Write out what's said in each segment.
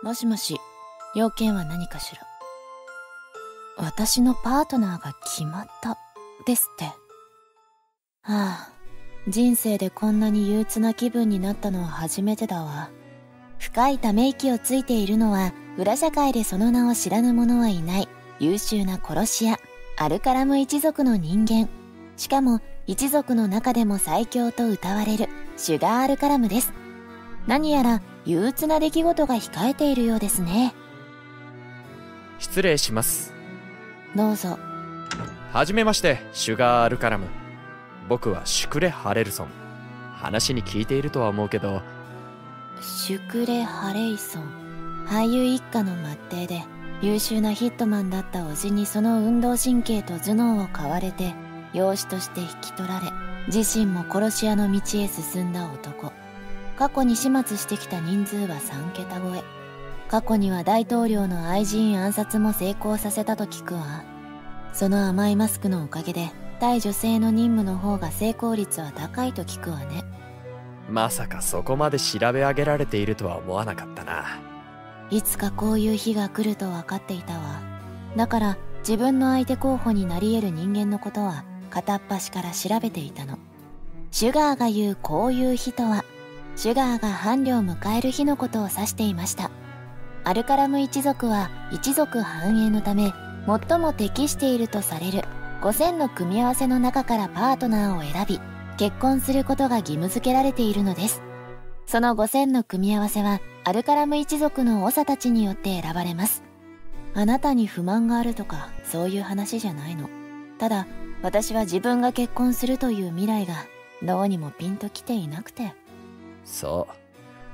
もしもし、要件は何かしら。私のパートナーが決まったですって。はあ、人生でこんなに憂鬱な気分になったのは初めてだわ。深いため息をついているのは、裏社会でその名を知らぬ者はいない優秀な殺し屋、アルカラム一族の人間。しかも一族の中でも最強と謳われるシュガーアルカラムです。何やら憂鬱な出来事が控えているようですね。 失礼します。 どうぞ。 はじめまして、シュガーアルカラム。僕はシュクレ・ハレルソン。話に聞いているとは思うけど。 シュクレ・ハレイソン。俳優一家の末裔で優秀なヒットマンだった叔父にその運動神経と頭脳を買われて養子として引き取られ、自身も殺し屋の道へ進んだ男。過去に始末してきた人数は3桁超え。過去には大統領の愛人暗殺も成功させたと聞くわ。その甘いマスクのおかげで対女性の任務の方が成功率は高いと聞くわね。 まさかそこまで調べ上げられているとは思わなかったな。 いつかこういう日が来ると分かっていたわ。だから自分の相手候補になり得る人間のことは片っ端から調べていたの。シュガーが言うこういう日とは、シュガーが伴侶を迎える日のことを指していました。アルカラム一族は一族繁栄のため最も適しているとされる5000の組み合わせの中からパートナーを選び結婚することが義務付けられているのです。その5000の組み合わせはアルカラム一族の長たちによって選ばれます。あなたに不満があるとかそういう話じゃないの。ただ私は自分が結婚するという未来がどうにもピンときていなくて。 そう。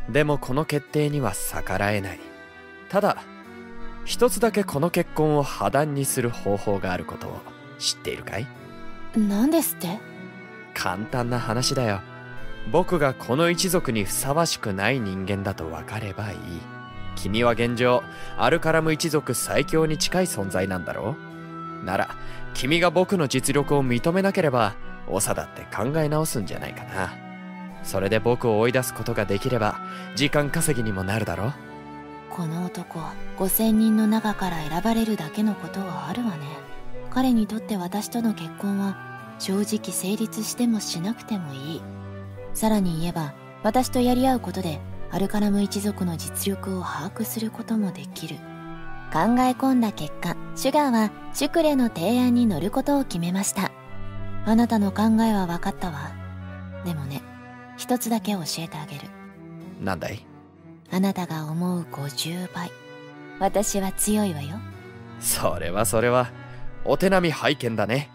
でもこの決定には逆らえない。ただ一つだけこの結婚を破談にする方法があることを知っているかい？ 何ですって？ 簡単な話だよ。僕がこの一族にふさわしくない人間だと分かればいい。君は現状アルカラム一族最強に近い存在なんだろう。なら君が僕の実力を認めなければ長だって考え直すんじゃないかな。それで僕を追い出すことができれば時間稼ぎにもなるだろう。 この男5000人の中から選ばれるだけのことはあるわね。彼にとって私との結婚は正直成立してもしなくてもいい。さらに言えば私とやり合うことでアルカラム一族の実力を把握することもできる。考え込んだ結果、シュガーはシュクレの提案に乗ることを決めました。あなたの考えは分かったわ。でもね、一つだけ教えてあげる。 なんだい？ あなたが思う50倍私は強いわよ。 それはお手並み拝見だね。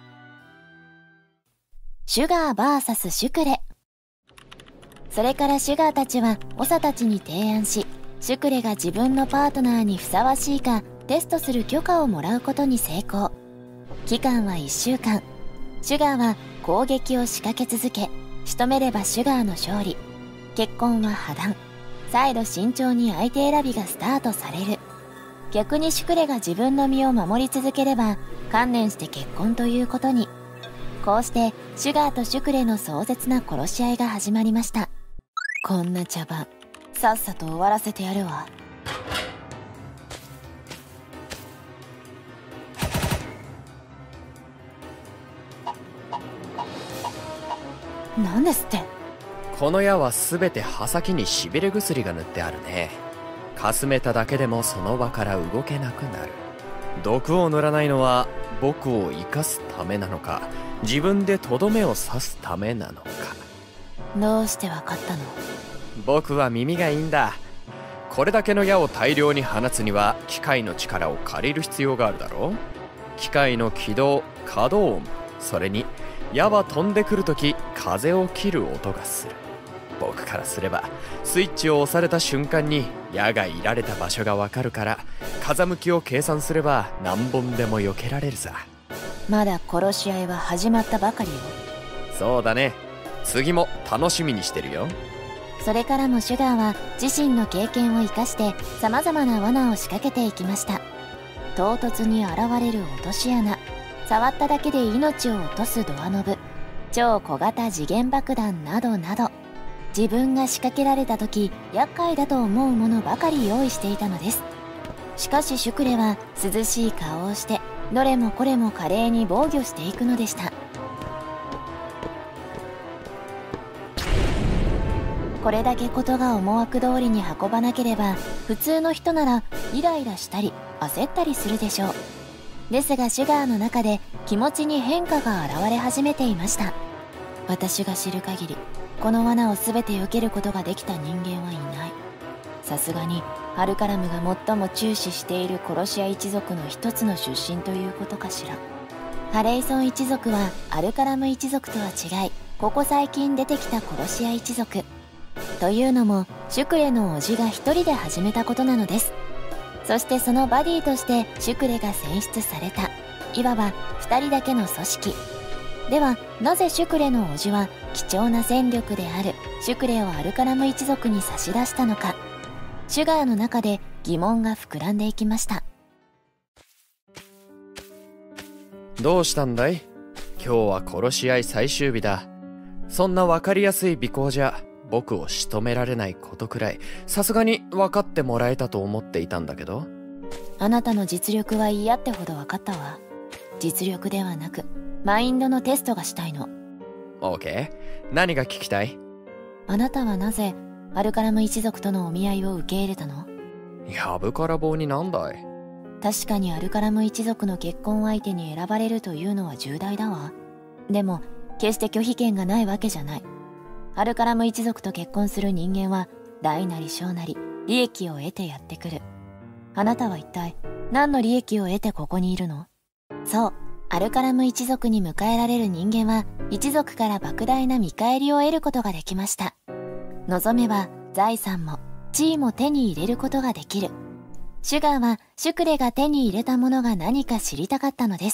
シュガー VS シュクレ。それからシュガーたちは長たちに提案し、シュクレが自分のパートナーにふさわしいかテストする許可をもらうことに成功。期間は1週間。シュガーは攻撃を仕掛け続け、仕留めればシュガーの勝利。結婚は破談。再度慎重に相手選びがスタートされる。逆にシュクレが自分の身を守り続ければ観念して結婚ということに。こうしてシュガーとシュクレの壮絶な殺し合いが始まりました。こんな茶番さっさと終わらせてやるわ。何ですって？ この矢は全て刃先にしびれ薬が塗ってあるね。かすめただけでもその場から動けなくなる。毒を塗らないのは僕を生かすためなのか、自分でとどめを刺すためなのか。 どうしてわかったの？ 僕は耳がいいんだ。これだけの矢を大量に放つには機械の力を借りる必要があるだろう。機械の起動、稼働音、それに矢は飛んでくるとき風を切る音がする。僕からすればスイッチを押された瞬間に矢がいられた場所がわかるから、風向きを計算すれば何本でも避けられるさ。 まだ殺し合いは始まったばかりよ。 そうだね。次も楽しみにしてるよ。 それからもシュガーは自身の経験を生かして様々な罠を仕掛けていきました。唐突に現れる落とし穴、触っただけで命を落とすドアノブ、超小型時限爆弾などなど。 自分が仕掛けられた時厄介だと思うものばかり用意していたのです。しかしシュクレは涼しい顔をしてどれもこれも華麗に防御していくのでした。これだけことが思惑通りに運ばなければ普通の人ならイライラしたり焦ったりするでしょう。ですがシュガーの中で気持ちに変化が現れ始めていました。私が知る限りこの罠を全て避けることができた人間はいない。さすがにアルカラムが最も注視している殺し屋一族の一つの出身ということかしら。ハレイソン一族はアルカラム一族とは違い、ここ最近出てきた殺し屋一族というのもシュクレの叔父が一人で始めたことなのです。そしてそのバディとしてシュクレが選出された、いわば2人だけの組織では、なぜシュクレの叔父は貴重な戦力であるシュクレをアルカラム一族に差し出したのか。シュガーの中で疑問が膨らんでいきました。 どうしたんだい？今日は殺し合い最終日だ。そんな分かりやすい尾行じゃ僕を仕留められないことくらいさすがに分かってもらえたと思っていたんだけど。 あなたの実力は嫌ってほど分かったわ。実力ではなくマインドのテストがしたいの。 オーケー、何が聞きたい？ あなたはなぜアルカラム一族とのお見合いを受け入れたの？ やぶから棒になんだい？ 確かにアルカラム一族の結婚相手に選ばれるというのは重大だわ。でも決して拒否権がないわけじゃない。アルカラム一族と結婚する人間は大なり小なり利益を得てやってくる。あなたは一体何の利益を得てここにいるの？そう、アルカラム一族に迎えられる人間は一族から莫大な見返りを得ることができました。望めば財産も地位も手に入れることができる。シュガーはシュクレが手に入れたものが何か知りたかったのです。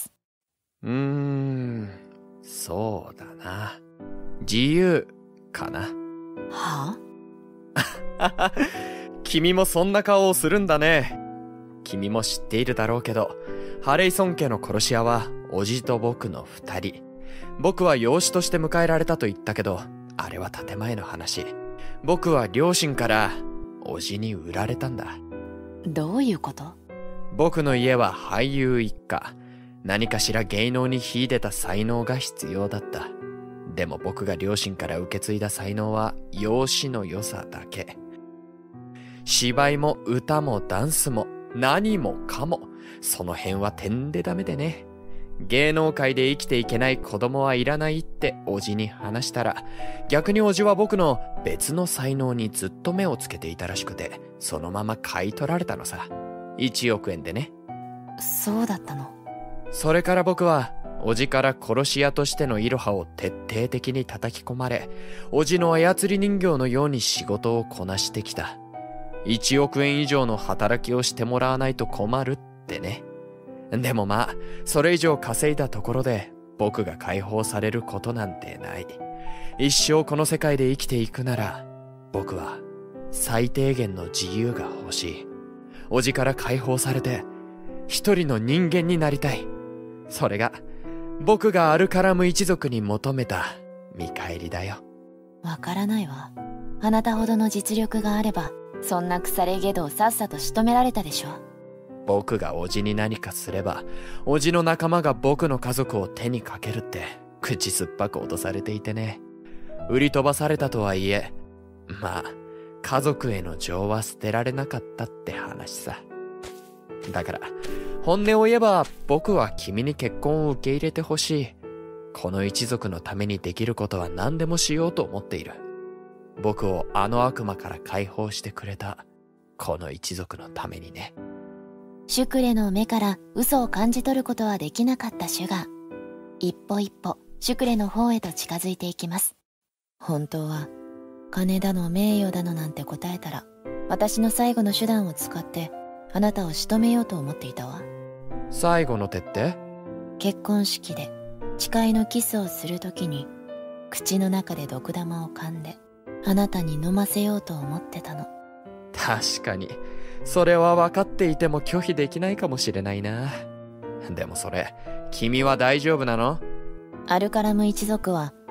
そうだな。自由かな。 はあ君もそんな顔をするんだね。君も知っているだろうけど、ハレイソン家の殺し屋はおじと僕の2人。僕は養子として迎えられたと言ったけど、あれは建前の話。僕は両親からおじに売られたんだ。 どういうこと？ 僕の家は俳優一家。何かしら芸能に秀でた才能が必要だった。でも僕が両親から受け継いだ才能は容姿の良さだけ。芝居も歌もダンスも何もかも、その辺は点でダメでね。芸能界で生きていけない子供はいらないっておじに話したら、逆におじは僕の別の才能にずっと目をつけていたらしくて、そのまま買い取られたのさ。1億円でね。 そうだったの。 それから僕はおじから殺し屋としてのイロハを徹底的に叩き込まれ、おじの操り人形のように仕事をこなしてきた。1億円以上の働きをしてもらわないと困るってね。でもまあ、それ以上稼いだところで僕が解放されることなんてない。一生この世界で生きていくなら、僕は最低限の自由が欲しい。おじから解放されて一人の人間になりたい。それが僕がアルカラム一族に求めた見返りだよ。 わからないわ。あなたほどの実力があればそんな腐れゲドをさっさと仕留められたでしょ。 僕がおじに何かすれば、おじの仲間が僕の家族を手にかけるって口酸っぱく脅されていてね。売り飛ばされたとはいえ、まあ家族への情は捨てられなかったって話さ。だから本音を言えば僕は君に結婚を受け入れてほしい。この一族のためにできることは何でもしようと思っている。僕をあの悪魔から解放してくれたこの一族のためにね。 シュクレの目から嘘を感じ取ることはできなかったシュガー。一歩一歩シュクレの方へと近づいていきます。本当は金だの名誉だのなんて答えたら、私の最後の手段を使ってあなたを仕留めようと思っていたわ。 最後の手って？ 結婚式で誓いのキスをするときに口の中で毒玉を噛んであなたに飲ませようと思ってたの。 確かにそれは分かっていても拒否できないかもしれないな。でもそれ君は大丈夫なの？ アルカラム一族は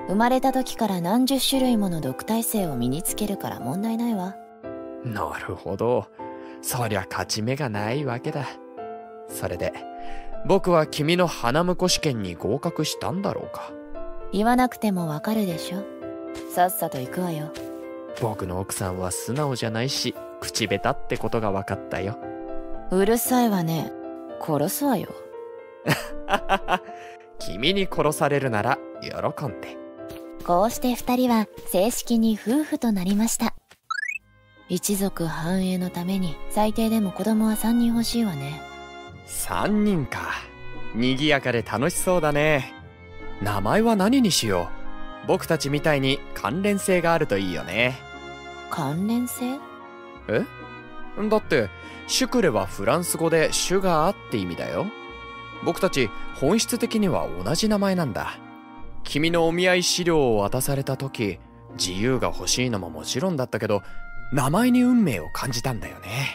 生まれた時から何十種類もの毒耐性を身につけるから問題ないわ。 なるほど。そりゃ勝ち目がないわけだ。それで僕は君の花婿試験に合格したんだろうか。 言わなくてもわかるでしょ。さっさと行くわよ。 僕の奥さんは素直じゃないし口下手ってことが分かったよ。 うるさいわね。殺すわよ。 君に殺されるなら喜んで。 こうして2人は正式に夫婦となりました。一族繁栄のために最低でも子供は3人欲しいわね。 3人か。賑やかで楽しそうだね。名前は何にしよう。僕たちみたいに関連性があるといいよね。 関連性？ え？だってシュクレはフランス語でシュガーって意味だよ。僕たち本質的には同じ名前なんだ。君のお見合い資料を渡された時、自由が欲しいのももちろんだったけど、名前に運命を感じたんだよね。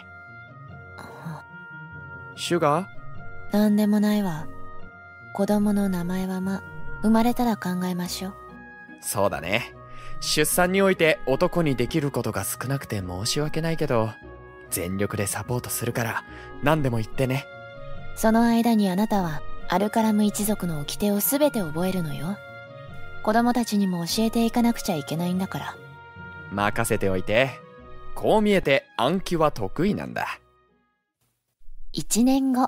シュガー？ なんでもないわ。子供の名前は生まれたら考えましょう。 そうだね。出産において男にできることが少なくて申し訳ないけど、全力でサポートするから何でも言ってね。 その間にあなたはアルカラム一族の掟を全て覚えるのよ。子供たちにも教えていかなくちゃいけないんだから。 任せておいて。こう見えて暗記は得意なんだ。 1年後。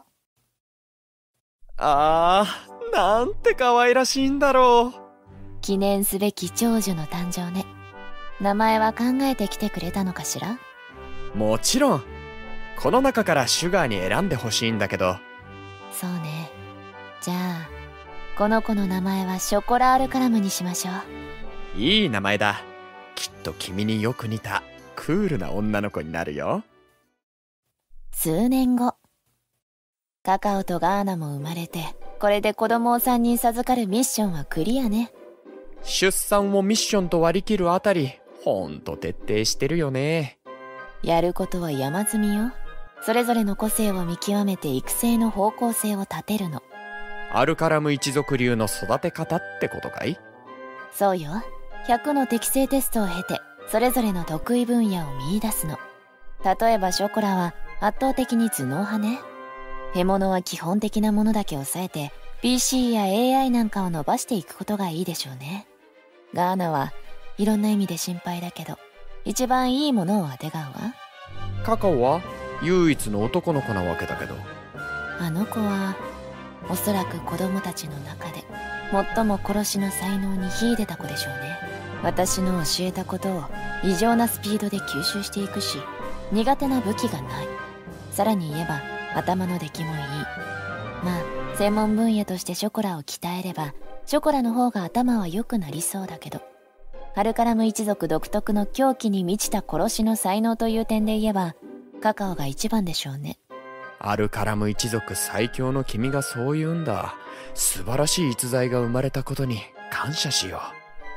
なんて可愛らしいんだろう。 記念すべき長女の誕生ね。名前は考えてきてくれたのかしら？ もちろん。この中からシュガーに選んでほしいんだけど。 そうね。じゃあこの子の名前はショコラアルカラムにしましょう。 いい名前だ。きっと君によく似たクールな女の子になるよ。 数年後。カカオとガーナも生まれて、これで子供を3人授かるミッションはクリアね。 出産をミッションと割り切るあたり、ほんと徹底してるよね。 やることは山積みよ。それぞれの個性を見極めて育成の方向性を立てるの。 アルカラム一族流の育て方ってことかい？ そうよ。100の適性テストを経て、それぞれの得意分野を見出すの。例えばショコラは圧倒的に頭脳派ね。獲物は基本的なものだけ抑えて PC や AI なんかを伸ばしていくことがいいでしょうね。ガーナはいろんな意味で心配だけど、一番いいものをあてがうわ。 カカオは唯一の男の子なわけだけど。 あの子はおそらく子供たちの中で最も殺しの才能に秀でた子でしょうね。私の教えたことを異常なスピードで吸収していくし、苦手な武器がない。さらに言えば頭の出来もいい。専門分野としてショコラを鍛えればショコラの方が頭は良くなりそうだけど、アルカラム一族独特の狂気に満ちた殺しの才能という点で言えばカカオが一番でしょうね。 アルカラム一族最強の君がそう言うんだ。素晴らしい逸材が生まれたことに感謝しよう。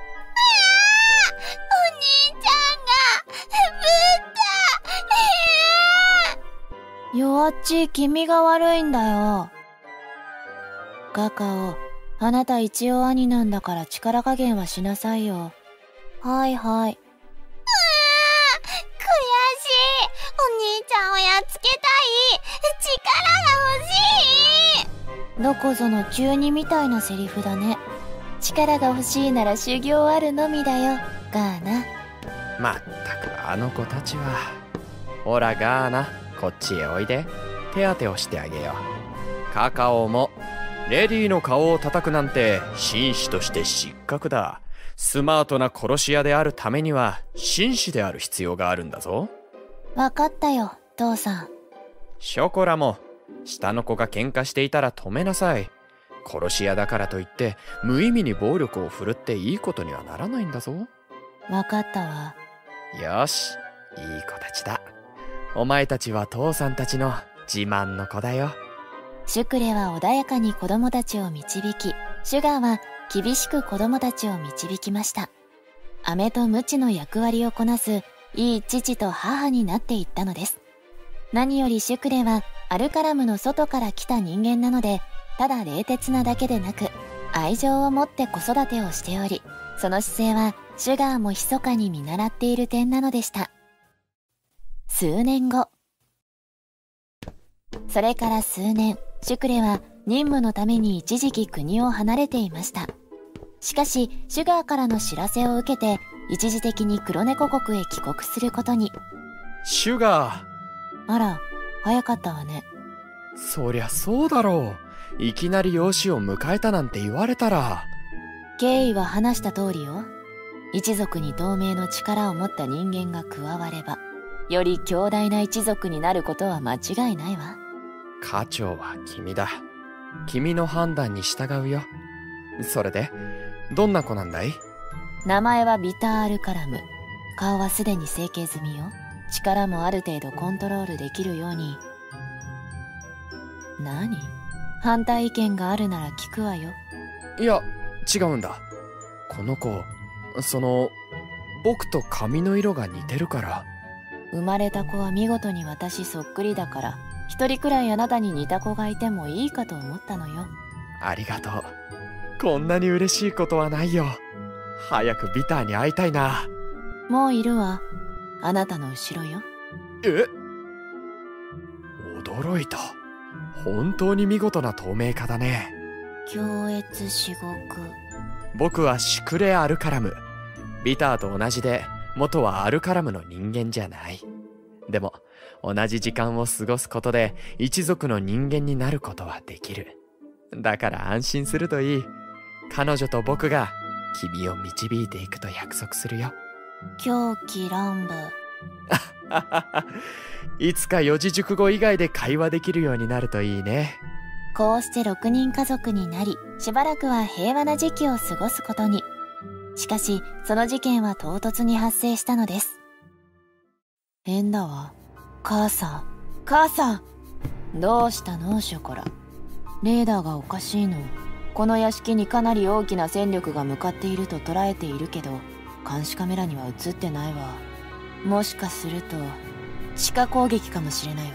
お兄ちゃんがぶった。 弱っちい君が悪いんだよ。カカオ、あなた一応兄なんだから力加減はしなさいよ。はいはい。 悔しい。お兄ちゃんをやっつけたい。力が欲しい。 どこぞの中二みたいなセリフだね。力が欲しいなら修行あるのみだよ、ガーナ。 まったくあの子たちは。ほらガーナ、こっちへおいで。手当てをしてあげよう。カカオも。レディーの顔を叩くなんて紳士として失格だ。スマートな殺し屋であるためには紳士である必要があるんだぞ。 わかったよ、父さん。 ショコラも下の子が喧嘩していたら止めなさい。殺し屋だからといって無意味に暴力を振るっていいことにはならないんだぞ。 わかったわ。 よし、いい子たちだ。お前たちは父さんたちの自慢の子だよ。 シュクレは穏やかに子供たちを導き、シュガーは厳しく子供たちを導きました。飴と鞭の役割をこなすいい父と母になっていったのです。何よりシュクレはアルカラムの外から来た人間なので、ただ冷徹なだけでなく愛情を持って子育てをしており、その姿勢はシュガーも密かに見習っている点なのでした。数年後、それから数年、シュクレは任務のために一時期国を離れていました。しかしシュガーからの知らせを受けて、一時的に黒猫国へ帰国することに。 シュガー。 あら、早かったわね。 そりゃそうだろう。いきなり養子を迎えたなんて言われたら。 経緯は話した通りよ。一族に同盟の力を持った人間が加われば、より強大な一族になることは間違いないわ。 課長は君だ。君の判断に従うよ。それでどんな子なんだい？ 名前はビター・アルカラム。顔はすでに整形済みよ。力もある程度コントロールできるように。何？反対意見があるなら聞くわよ。 いや、違うんだ。この子、僕と髪の色が似てるから。 生まれた子は見事に私そっくりだから、一人くらいあなたに似た子がいてもいいかと思ったのよ。 ありがとう。こんなに嬉しいことはないよ。早くビターに会いたいな。 もういるわ。あなたの後ろよ。 え？驚いた。本当に見事な透明化だね。 強越至極。 僕はシュクレ・アルカラム。ビターと同じで、元はアルカラムの人間じゃない。でも同じ時間を過ごすことで一族の人間になることはできる。だから安心するといい。彼女と僕が君を導いていくと約束するよ。 狂気乱舞。 いつか四字熟語以外で会話できるようになるといいね。 こうして6人家族になり、しばらくは平和な時期を過ごすことに。しかしその事件は唐突に発生したのです。変だわ。母さん。どうしたのショコラ。レーダーがおかしいの。この屋敷にかなり大きな戦力が向かっていると捉えているけど、監視カメラには映ってないわ。もしかすると地下攻撃かもしれないわ。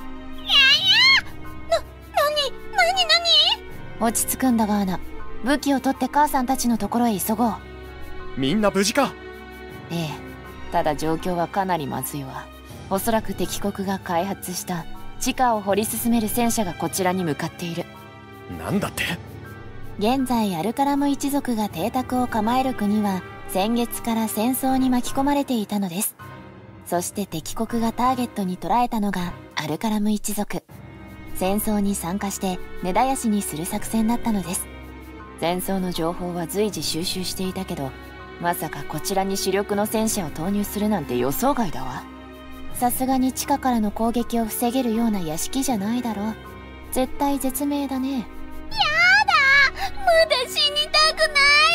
何？落ち着くんだガーナ。武器を取って母さんたちのところへ急ごう。 みんな無事か？ ええ、ただ状況はかなりまずいわ。おそらく敵国が開発した地下を掘り進める戦車がこちらに向かっている。 なんだって？ 現在アルカラム一族が邸宅を構える国は先月から戦争に巻き込まれていたのです。そして敵国がターゲットに捉えたのがアルカラム一族。戦争に参加して根絶やしにする作戦だったのです。戦争の情報は随時収集していたけど、まさかこちらに主力の戦車を投入するなんて予想外だわ。さすがに地下からの攻撃を防げるような屋敷じゃないだろう。絶対絶命だね。 やだ、まだ死にたくない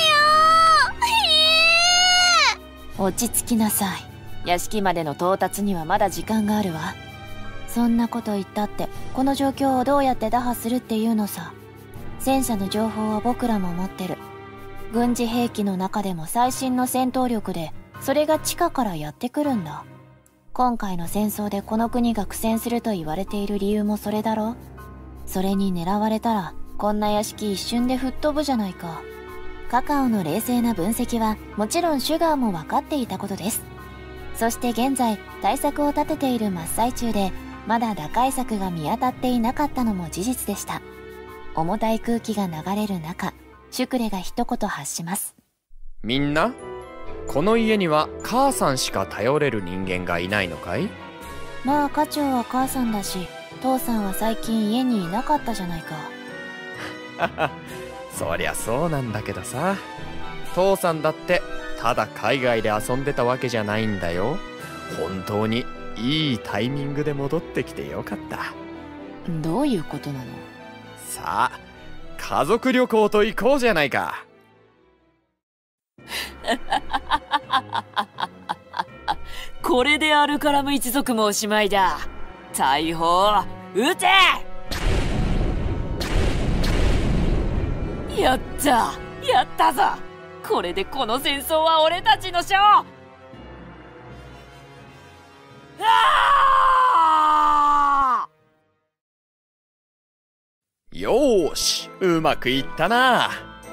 よ。 落ち着きなさい。屋敷までの到達にはまだ時間があるわ。そんなこと言ったってこの状況をどうやって打破するっていうのさ。戦車の情報は僕らも持ってる。軍事兵器の中でも最新の戦闘力で、それが地下からやってくるんだ。今回の戦争でこの国が苦戦すると言われている理由もそれだろ。それに狙われたらこんな屋敷一瞬で吹っ飛ぶじゃないか。カカオの冷静な分析はもちろんシュガーも分かっていたことです。そして現在対策を立てている真っ最中で、まだ打開策が見当たっていなかったのも事実でした。重たい空気が流れる中、シュクレが一言発します。 みんな、この家には母さんしか頼れる人間がいないのかい？ まあ課長は母さんだし、父さんは最近家にいなかったじゃないか。 そりゃそうなんだけどさ。父さんだってただ海外で遊んでたわけじゃないんだよ。本当にいいタイミングで戻ってきてよかった。 どういうことなの？ さあ、家族旅行と行こうじゃないか。 これでアルカラム一族もおしまいだ。大砲撃て！やったぞ。これでこの戦争は俺たちの勝。 よーし、うまくいったな。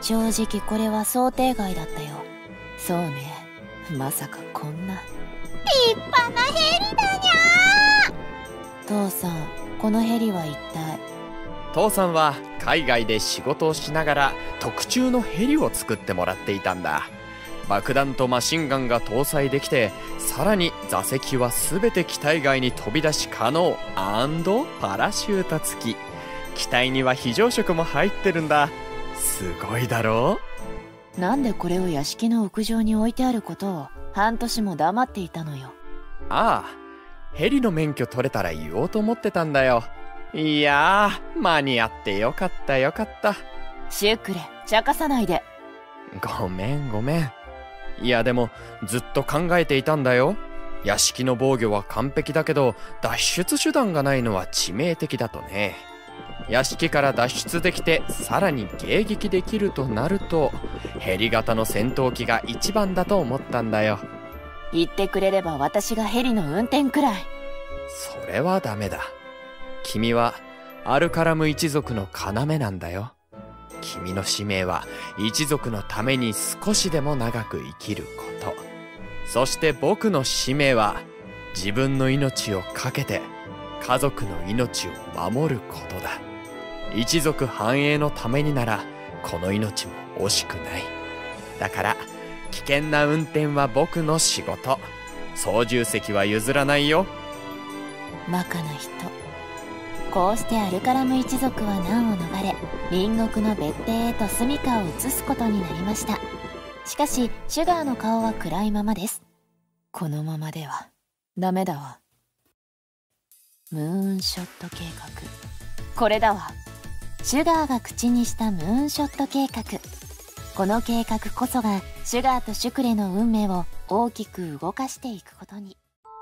正直これは想定外だったよ。そうね、まさかこんな立派なヘリだにゃ父さん、このヘリは一体？ 父さんは海外で仕事をしながら特注のヘリを作ってもらっていたんだ。爆弾とマシンガンが搭載できて、さらに座席は全て機体外に飛び出し可能&パラシュート付き。機体には非常食も入ってるんだ。すごいだろう？なんでこれを屋敷の屋上に置いてあることを半年も黙っていたのよ。 ああ、ヘリの免許取れたら言おうと思ってたんだよ。いやー、間に合ってよかったよかった。 シュクレ、茶化さないで。 ごめんごめん。いやでもずっと考えていたんだよ。屋敷の防御は完璧だけど脱出手段がないのは致命的だとね。屋敷から脱出できてさらに迎撃できるとなると、ヘリ型の戦闘機が一番だと思ったんだよ。 言ってくれれば私がヘリの運転くらい。 それはダメだ。君はアルカラム一族の要なんだよ。君の使命は一族のために少しでも長く生きること。そして僕の使命は自分の命を懸けて家族の命を守ることだ。一族繁栄のためにならこの命も惜しくない。だから危険な運転は僕の仕事。操縦席は譲らないよ。 バカな人。こうしてアルカラム一族は難を逃れ、隣国の別邸へと住処を移すことになりました。しかしシュガーの顔は暗いままです。このままではダメだわ。ムーンショット計画、これだわ。シュガーが口にしたムーンショット計画。この計画こそがシュガーとシュクレの運命を大きく動かしていくことに。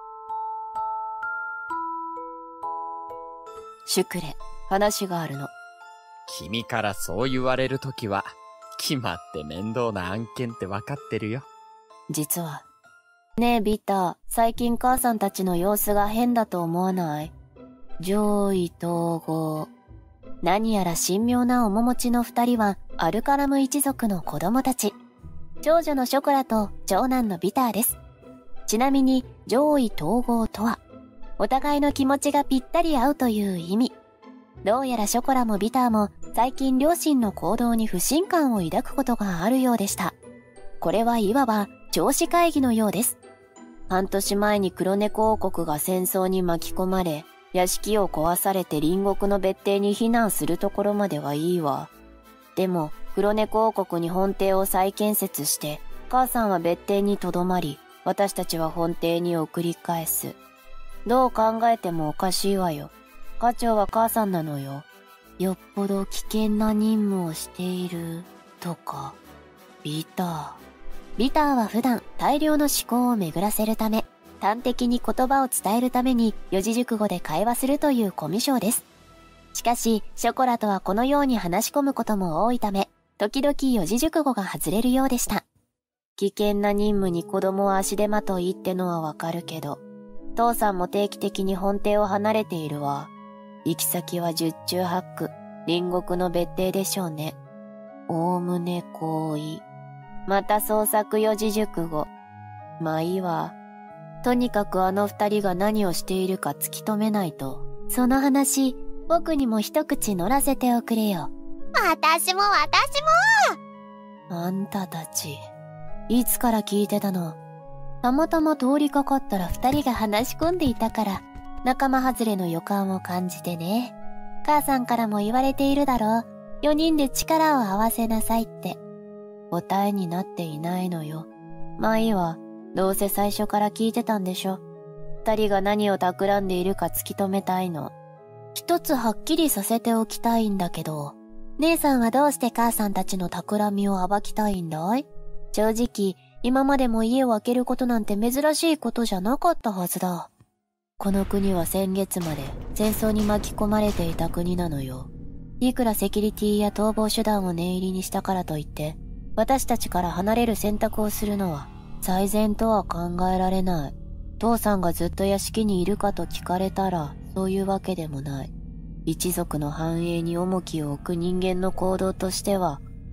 シュクレ、話があるの。 君からそう言われるときは決まって面倒な案件って分かってるよ。 実は。ねえビター、最近母さんたちの様子が変だと思わない？上位統合。何やら神妙な面持ちの二人はアルカラム一族の子供たち。長女のショコラと長男のビターです。ちなみに上位統合とは、お互いの気持ちがぴったり合うという意味。どうやらショコラもビターも最近両親の行動に不信感を抱くことがあるようでした。これはいわば上司会議のようです。半年前に黒猫王国が戦争に巻き込まれ、屋敷を壊されて隣国の別邸に避難するところまではいいわ。でも黒猫王国に本邸を再建設して、母さんは別邸にとどまり、私たちは本邸に送り返す。どう考えてもおかしいわよ。課長は母さんなのよ。よっぽど危険な任務をしているとか。ビターは普段大量の思考を巡らせるため、端的に言葉を伝えるために四字熟語で会話するというコミュ障です。しかしショコラとはこのように話し込むことも多いため、時々四字熟語が外れるようでした。危険な任務に子供を足手まといってのはわかるけど、父さんも定期的に本邸を離れているわ。行き先は十中八九、隣国の別邸でしょうね。おおむね好意。また創作四字熟語。まあいいわ。とにかくあの二人が何をしているか突き止めないと。その話、僕にも一口乗らせておくれよ。 私も。 あんたたち、いつから聞いてたの？たまたま通りかかったら二人が話し込んでいたから、仲間外れの予感を感じてね。母さんからも言われているだろう。4人で力を合わせなさいって。答えになっていないのよ。まあいいわ。どうせ最初から聞いてたんでしょ。二人が何を企んでいるか突き止めたいの。一つはっきりさせておきたいんだけど、姉さんはどうして母さんたちの企みを暴きたいんだい？正直、今までも家を空けることなんて珍しいことじゃなかったはずだ。この国は先月まで戦争に巻き込まれていた国なのよ。いくらセキュリティや逃亡手段を念入りにしたからといって、私たちから離れる選択をするのは最善とは考えられない。父さんがずっと屋敷にいるかと聞かれたらそういうわけでもない。一族の繁栄に重きを置く人間の行動としては、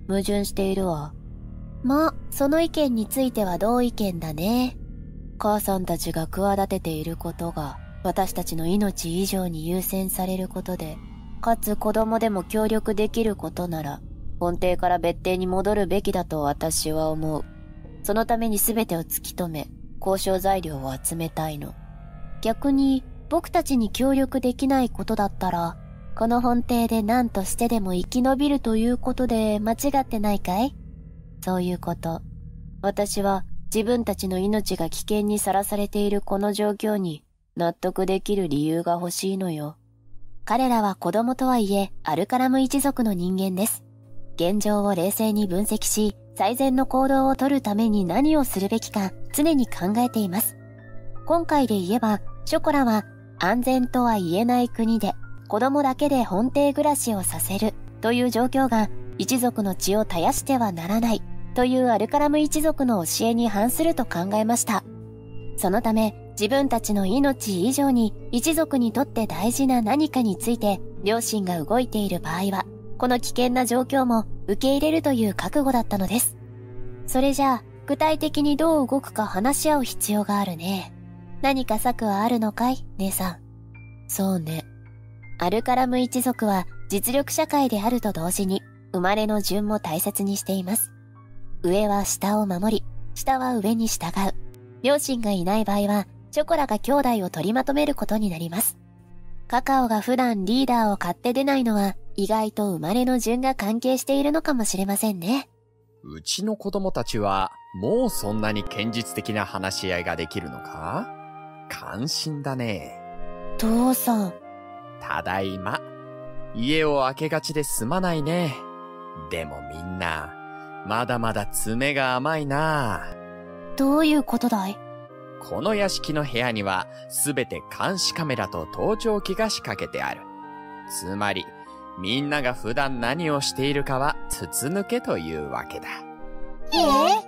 矛盾しているわ。ま、その意見については同意見だね。母さんたちが企てていることが私たちの命以上に優先されることで、かつ子供でも協力できることなら、本邸から別邸に戻るべきだと私は思う。そのために全てを突き止め、交渉材料を集めたいの。逆に、僕たちに協力できないことだったら、この本邸で何としてでも生き延びるということで間違ってないかい？そういうこと。私は自分たちの命が危険にさらされているこの状況に納得できる理由が欲しいのよ。彼らは子供とはいえアルカラム一族の人間です。現状を冷静に分析し、最善の行動を取るために何をするべきか常に考えています。今回で言えば、ショコラは安全とは言えない国で子供だけで本邸暮らしをさせるという状況が一族の血を絶やしてはならないというアルカラム一族の教えに反すると考えました。そのため自分たちの命以上に一族にとって大事な何かについて両親が動いている場合は、この危険な状況も受け入れるという覚悟だったのです。それじゃあ具体的にどう動くか話し合う必要があるね。何か策はあるのかい、姉さん。そうね。アルカラム一族は実力社会であると同時に生まれの順も大切にしています。上は下を守り、下は上に従う。両親がいない場合は、ショコラが兄弟を取りまとめることになります。カカオが普段リーダーを買って出ないのは、意外と生まれの順が関係しているのかもしれませんね。 うちの子供たちは、もうそんなに堅実的な話し合いができるのか？感心だね。 父さん。 ただいま。家を空けがちですまないね。でもみんな、まだまだ爪が甘いな。 どういうことだい？ この屋敷の部屋にはすべて監視カメラと盗聴器が仕掛けてある。つまり、みんなが普段何をしているかは筒抜けというわけだ。 そんな、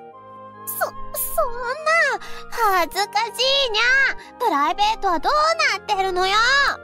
恥ずかしいにゃ。プライベートはどうなってるのよ。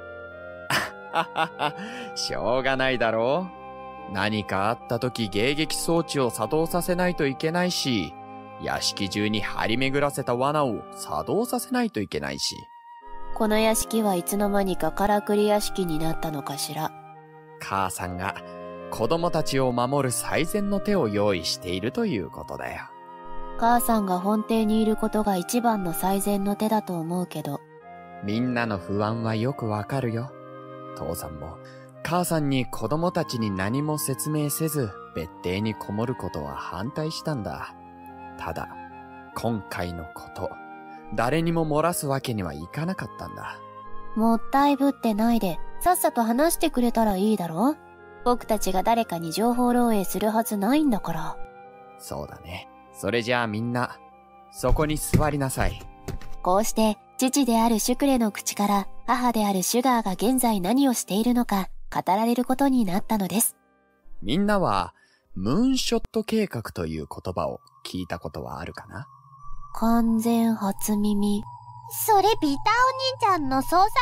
しょうがないだろう。何かあった時迎撃装置を作動させないといけないし、屋敷中に張り巡らせた罠を作動させないといけないし。 この屋敷はいつの間にかからくり屋敷になったのかしら。 母さんが子供たちを守る最善の手を用意しているということだよ。 母さんが本邸にいることが一番の最善の手だと思うけど。 みんなの不安はよくわかるよ。父さんも母さんに子供たちに何も説明せず別邸にこもることは反対したんだ。ただ、今回のこと、誰にも漏らすわけにはいかなかったんだ。 もったいぶってないで、さっさと話してくれたらいいだろ？僕たちが誰かに情報漏洩するはずないんだから。 そうだね。それじゃあみんな、そこに座りなさい。 こうして、父であるシュクレの口から、母であるシュガーが現在何をしているのか、語られることになったのです。 みんなは、ムーンショット計画という言葉を聞いたことはあるかな？ 完全初耳。 それビタお兄ちゃんの創作四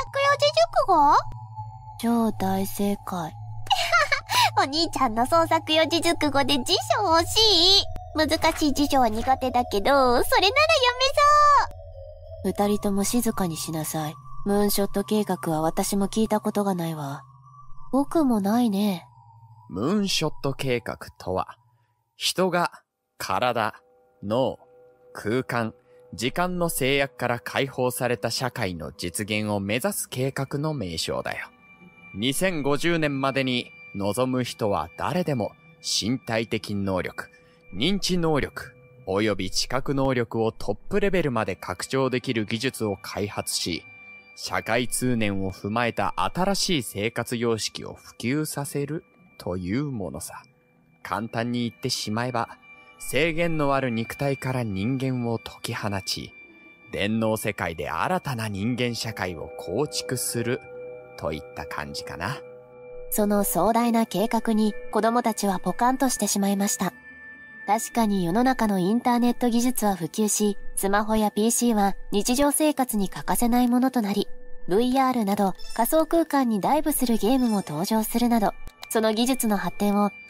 字熟語？ 超大正解。 お兄ちゃんの創作四字熟語で辞書欲しい。難しい辞書は苦手だけど、それなら読めそう。 二人とも静かにしなさい。ムーンショット計画は私も聞いたことがないわ。僕もないね。 ムーンショット計画とは、人が体、脳、空間、時間の制約から解放された社会の実現を目指す計画の名称だよ。2050年までに望む人は誰でも身体的能力、認知能力、および知覚能力をトップレベルまで拡張できる技術を開発し、社会通念を踏まえた新しい生活様式を普及させるというものさ。簡単に言ってしまえば、制限のある肉体から人間を解き放ち、電脳世界で新たな人間社会を構築するといった感じかな。 その壮大な計画に子供たちはポカンとしてしまいました。確かに世の中のインターネット技術は普及し、スマホや PC は日常生活に欠かせないものとなり、VR など仮想空間にダイブするゲームも登場するなど、その技術の発展を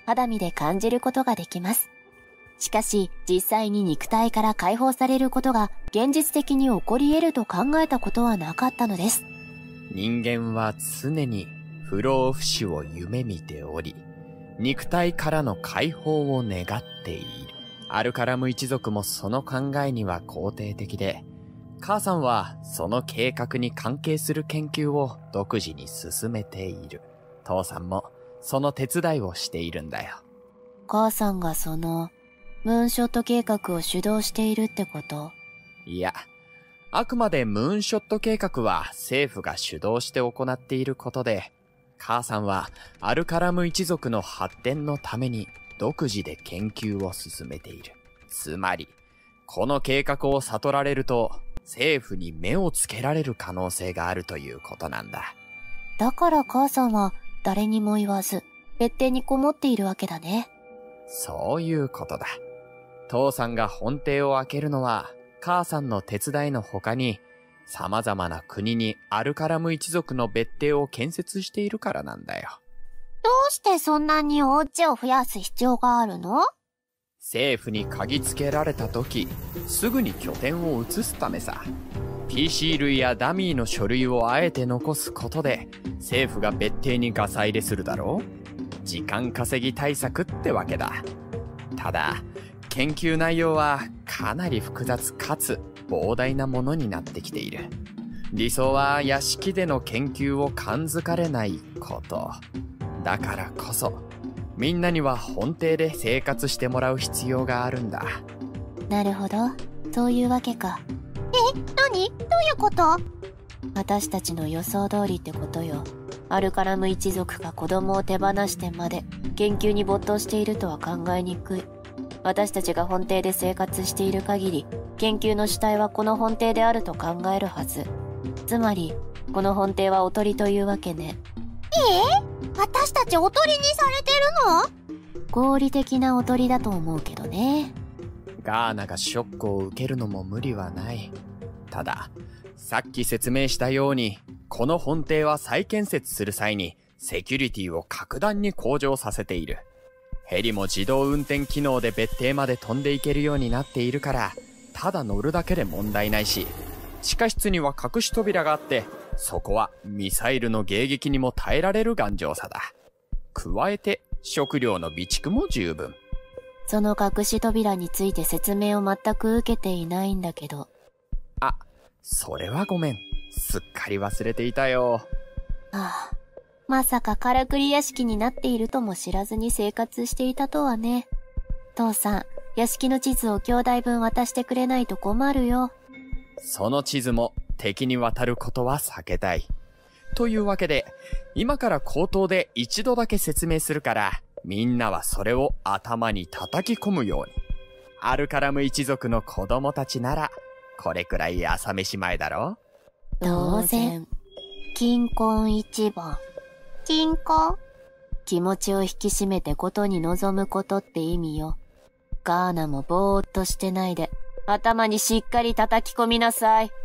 肌身で感じることができます。しかし、実際に肉体から解放されることが現実的に起こり得ると考えたことはなかったのです。 人間は常に不老不死を夢見ており、肉体からの解放を願っている。アルカラム一族もその考えには肯定的で、母さんはその計画に関係する研究を独自に進めている。父さんもその手伝いをしているんだよ。 母さんがその、ムーンショット計画を主導しているってこと？ いや、あくまでムーンショット計画は政府が主導して行っていることで、母さんはアルカラム一族の発展のために独自で研究を進めている。つまり、この計画を悟られると、政府に目をつけられる可能性があるということなんだ。 だから母さんは誰にも言わず、別邸にこもっているわけだね。 そういうことだ。父さんが本邸を開けるのは、母さんの手伝いの他に、様々な国にアルカラム一族の別邸を建設しているからなんだよ。 どうしてそんなにお家を増やす必要があるの？ 政府に嗅ぎつけられた時、すぐに拠点を移すためさ。PC 類やダミーの書類をあえて残すことで、政府が別邸にガサ入れするだろう？時間稼ぎ対策ってわけだ。ただ、研究内容はかなり複雑かつ膨大なものになってきている。理想は屋敷での研究を感づかれないこと。だからこそ、みんなには本邸で生活してもらう必要があるんだ。 なるほど。そういうわけか。 何？どういうこと？ 私たちの予想通りってことよ。アルカラム一族が子供を手放してまで研究に没頭しているとは考えにくい。私たちが本邸で生活している限り、研究の主体はこの本邸であると考えるはず。つまり、この本邸はおとりというわけね。 私たちおとりにされてるの？ 合理的なおとりだと思うけどね。 ガーナがショックを受けるのも無理はない。ただ、さっき説明したように、この本邸は再建設する際に、セキュリティを格段に向上させている。ヘリも自動運転機能で別邸まで飛んでいけるようになっているから、ただ乗るだけで問題ないし、地下室には隠し扉があって、そこはミサイルの迎撃にも耐えられる頑丈さだ。加えて、食料の備蓄も十分。 その隠し扉について説明を全く受けていないんだけど。 あ、それはごめん。すっかり忘れていたよ。 ああ、まさかからくり屋敷になっているとも知らずに生活していたとはね。父さん、屋敷の地図を兄弟分渡してくれないと困るよ。 その地図も敵に渡ることは避けたい。というわけで、今から口頭で一度だけ説明するから、みんなはそれを頭に叩き込むように。アルカラム一族の子供たちなら、これくらい朝飯前だろ？ 当然。金婚一番。 金婚？ 気持ちを引き締めてことに臨むことって意味よ。ガーナもぼーっとしてないで、頭にしっかり叩き込みなさい。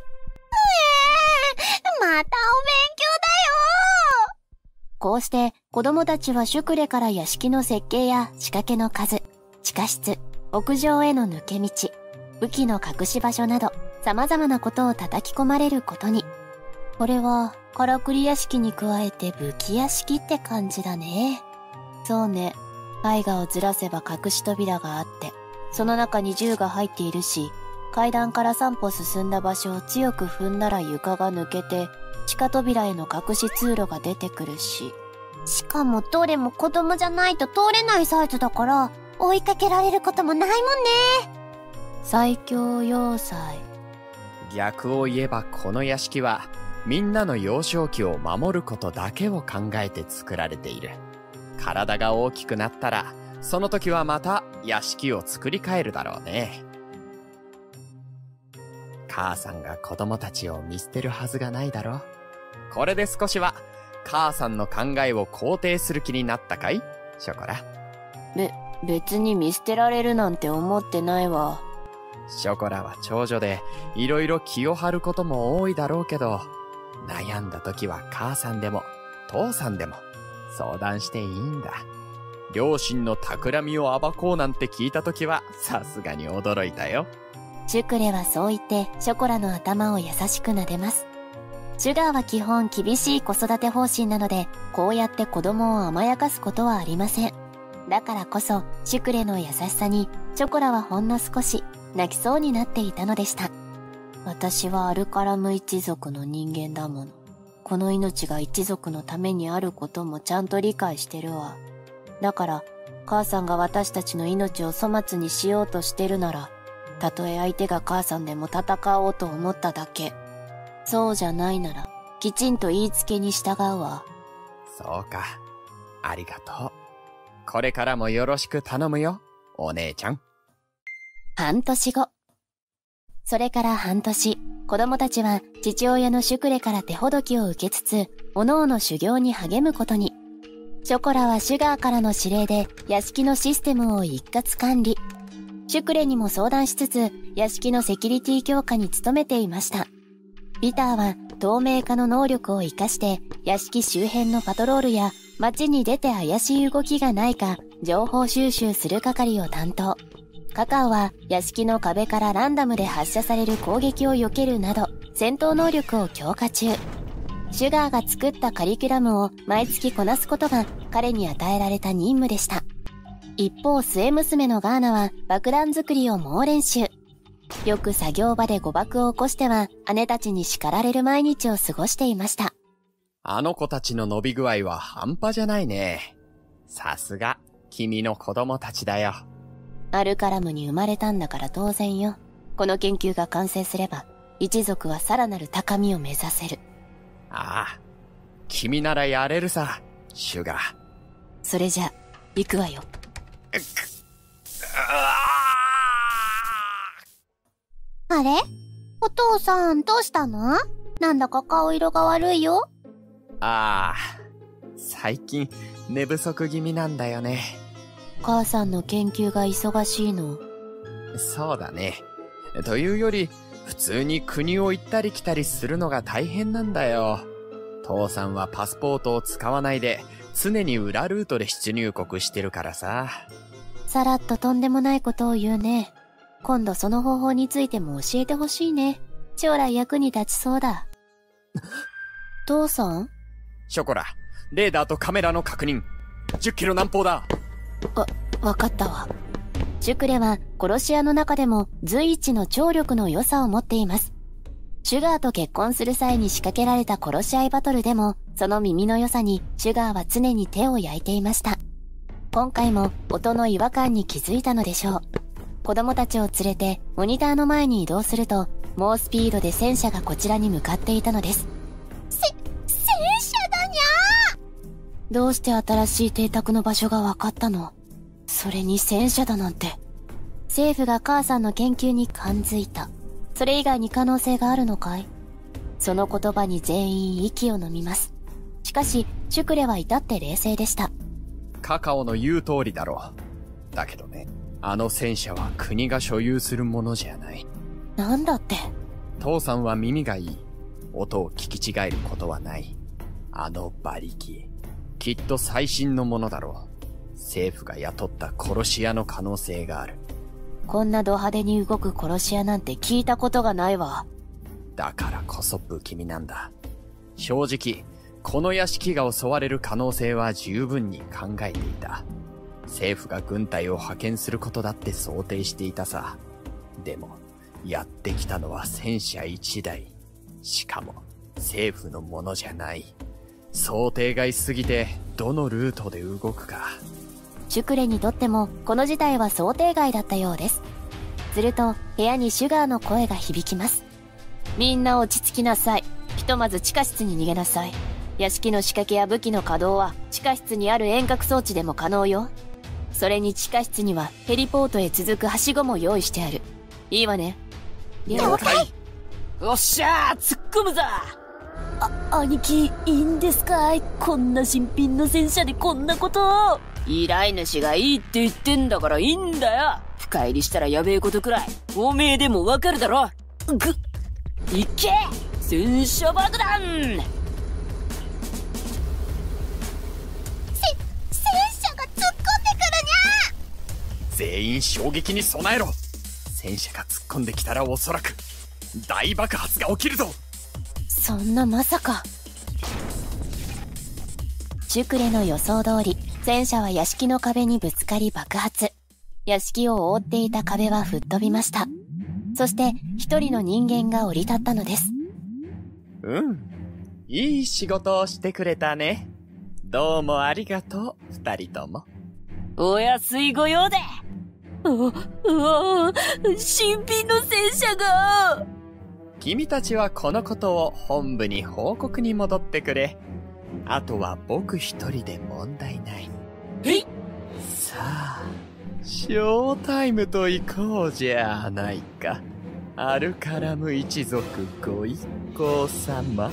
またお勉強だよ。 こうして子供たちはシュクレから屋敷の設計や仕掛けの数、地下室、屋上への抜け道、武器の隠し場所など様々なことを叩き込まれることに。これはからくり屋敷に加えて武器屋敷って感じだね。そうね。絵画をずらせば隠し扉があって、その中に銃が入っているし、階段から3歩進んだ場所を強く踏んだら床が抜けて、地下扉への隠し通路が出てくるし。 しかもどれも子供じゃないと通れないサイズだから、追いかけられることもないもんね。 最強要塞。 逆を言えばこの屋敷は、みんなの幼少期を守ることだけを考えて作られている。体が大きくなったら、その時はまた屋敷を作り変えるだろうね。母さんが子供たちを見捨てるはずがないだろ。これで少しは母さんの考えを肯定する気になったかい？ショコラ。 別に見捨てられるなんて思ってないわ。 ショコラは長女でいろいろ気を張ることも多いだろうけど、悩んだ時は母さんでも父さんでも相談していいんだ。 両親の企みを暴こうなんて聞いたときはさすがに驚いたよ。 シュクレはそう言ってショコラの頭を優しく撫でます。シュガーは基本厳しい子育て方針なので、こうやって子供を甘やかすことはありません。だからこそシュクレの優しさにショコラはほんの少し泣きそうになっていたのでした。私はアルカラム一族の人間だもの。この命が一族のためにあることもちゃんと理解してるわ。だから母さんが私たちの命を粗末にしようとしてるなら、たとえ相手が母さんでも戦おうと思っただけ。そうじゃないならきちんと言いつけに従うわ。 そうか。ありがとう。これからもよろしく頼むよ、お姉ちゃん。 半年後。それから半年、子供たちは父親のシュクレから手ほどきを受けつつ、おのおの修行に励むことに。ショコラはシュガーからの指令で屋敷のシステムを一括管理。シュクレにも相談しつつ、屋敷のセキュリティ強化に努めていました。ピターは透明化の能力を活かして屋敷周辺のパトロールや街に出て怪しい動きがないか情報収集する係を担当。カカオは屋敷の壁からランダムで発射される攻撃を避けるなど戦闘能力を強化中。シュガーが作ったカリキュラムを毎月こなすことが彼に与えられた任務でした。一方末娘のガーナは爆弾作りを猛練習。よく作業場で誤爆を起こしては姉たちに叱られる毎日を過ごしていました。 あの子たちの伸び具合は半端じゃないね。さすが君の子供たちだよ。 アルカラムに生まれたんだから当然よ。この研究が完成すれば一族はさらなる高みを目指せる。 ああ、君ならやれるさ、シュガー。 それじゃ行くわよ。 あれ？お父さんどうしたの？なんだか顔色が悪いよ。 ああ、最近寝不足気味なんだよね。 母さんの研究が忙しいの？ そうだね。というより、普通に国を行ったり来たりするのが大変なんだよ。父さんはパスポートを使わないで、常に裏ルートで出入国してるからさ。 さらっととんでもないことを言うね。今度その方法についても教えてほしいね。将来役に立ちそうだ。父さん？ ショコラ、レーダーとカメラの確認。10キロ南方だ。 わかったわ。シュクレは殺し屋の中でも随一の聴力の良さを持っています。シュガーと結婚する際に仕掛けられた殺し合いバトルでも、その耳の良さにシュガーは常に手を焼いていました。今回も音の違和感に気づいたのでしょう。子供たちを連れてモニターの前に移動すると、猛スピードで戦車がこちらに向かっていたのです。 戦車だにゃー。どうして新しい邸宅の場所が分かったの？それに戦車だなんて。政府が母さんの研究に感づいた。それ以外に可能性があるのかい？その言葉に全員息を飲みます。しかし、シュクレは至って冷静でした。 カカオの言う通りだろう。だけどね、あの戦車は国が所有するものじゃない。 なんだって？ 父さんは耳がいい。音を聞き違えることはない。あの馬力、きっと最新のものだろう。政府が雇った殺し屋の可能性がある。 こんなド派手に動く殺し屋なんて聞いたことがないわ。 だからこそ不気味なんだ。正直、この屋敷が襲われる可能性は十分に考えていた。政府が軍隊を派遣することだって想定していたさ。でも、やってきたのは戦車1台。しかも、政府のものじゃない。想定外すぎて、どのルートで動くか。 シュクレにとっても、この事態は想定外だったようです。すると、部屋にシュガーの声が響きます。みんな落ち着きなさい。ひとまず地下室に逃げなさい。屋敷の仕掛けや武器の稼働は、地下室にある遠隔装置でも可能よ。それに地下室には、ヘリポートへ続くはしごも用意してある。いいわね。 了解。 おっしゃー、突っ込むぞ。 兄貴、いいんですかい？こんな新品の戦車でこんなことを。 依頼主がいいって言ってんだからいいんだよ。深入りしたらやべえことくらいおめえでもわかるだろ。いけ戦車爆弾。 戦車が突っ込んで全員衝撃に備えろ。戦車が突っ込んできたらおそらく大爆発が起きるぞ。 そんなまさか。シュクレの予想通り、戦車は屋敷の壁にぶつかり爆発。屋敷を覆っていた壁は吹っ飛びました。そして一人の人間が降り立ったのです。 いい仕事をしてくれたね。どうもありがとう、二人とも。 お安いご用で。 新品の戦車が。 君たちはこのことを本部に報告に戻ってくれ。あとは僕一人で問題ない。さあ、ショータイムと行こうじゃないか。アルカラム一族ご一行様。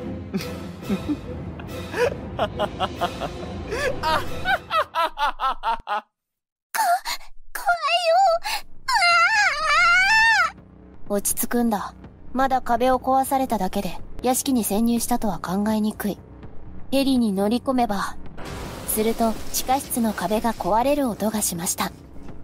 落ち着くんだ。まだ壁を壊されただけで屋敷に潜入したとは考えにくい。ヘリに乗り込めば。すると地下室の壁が壊れる音がしました。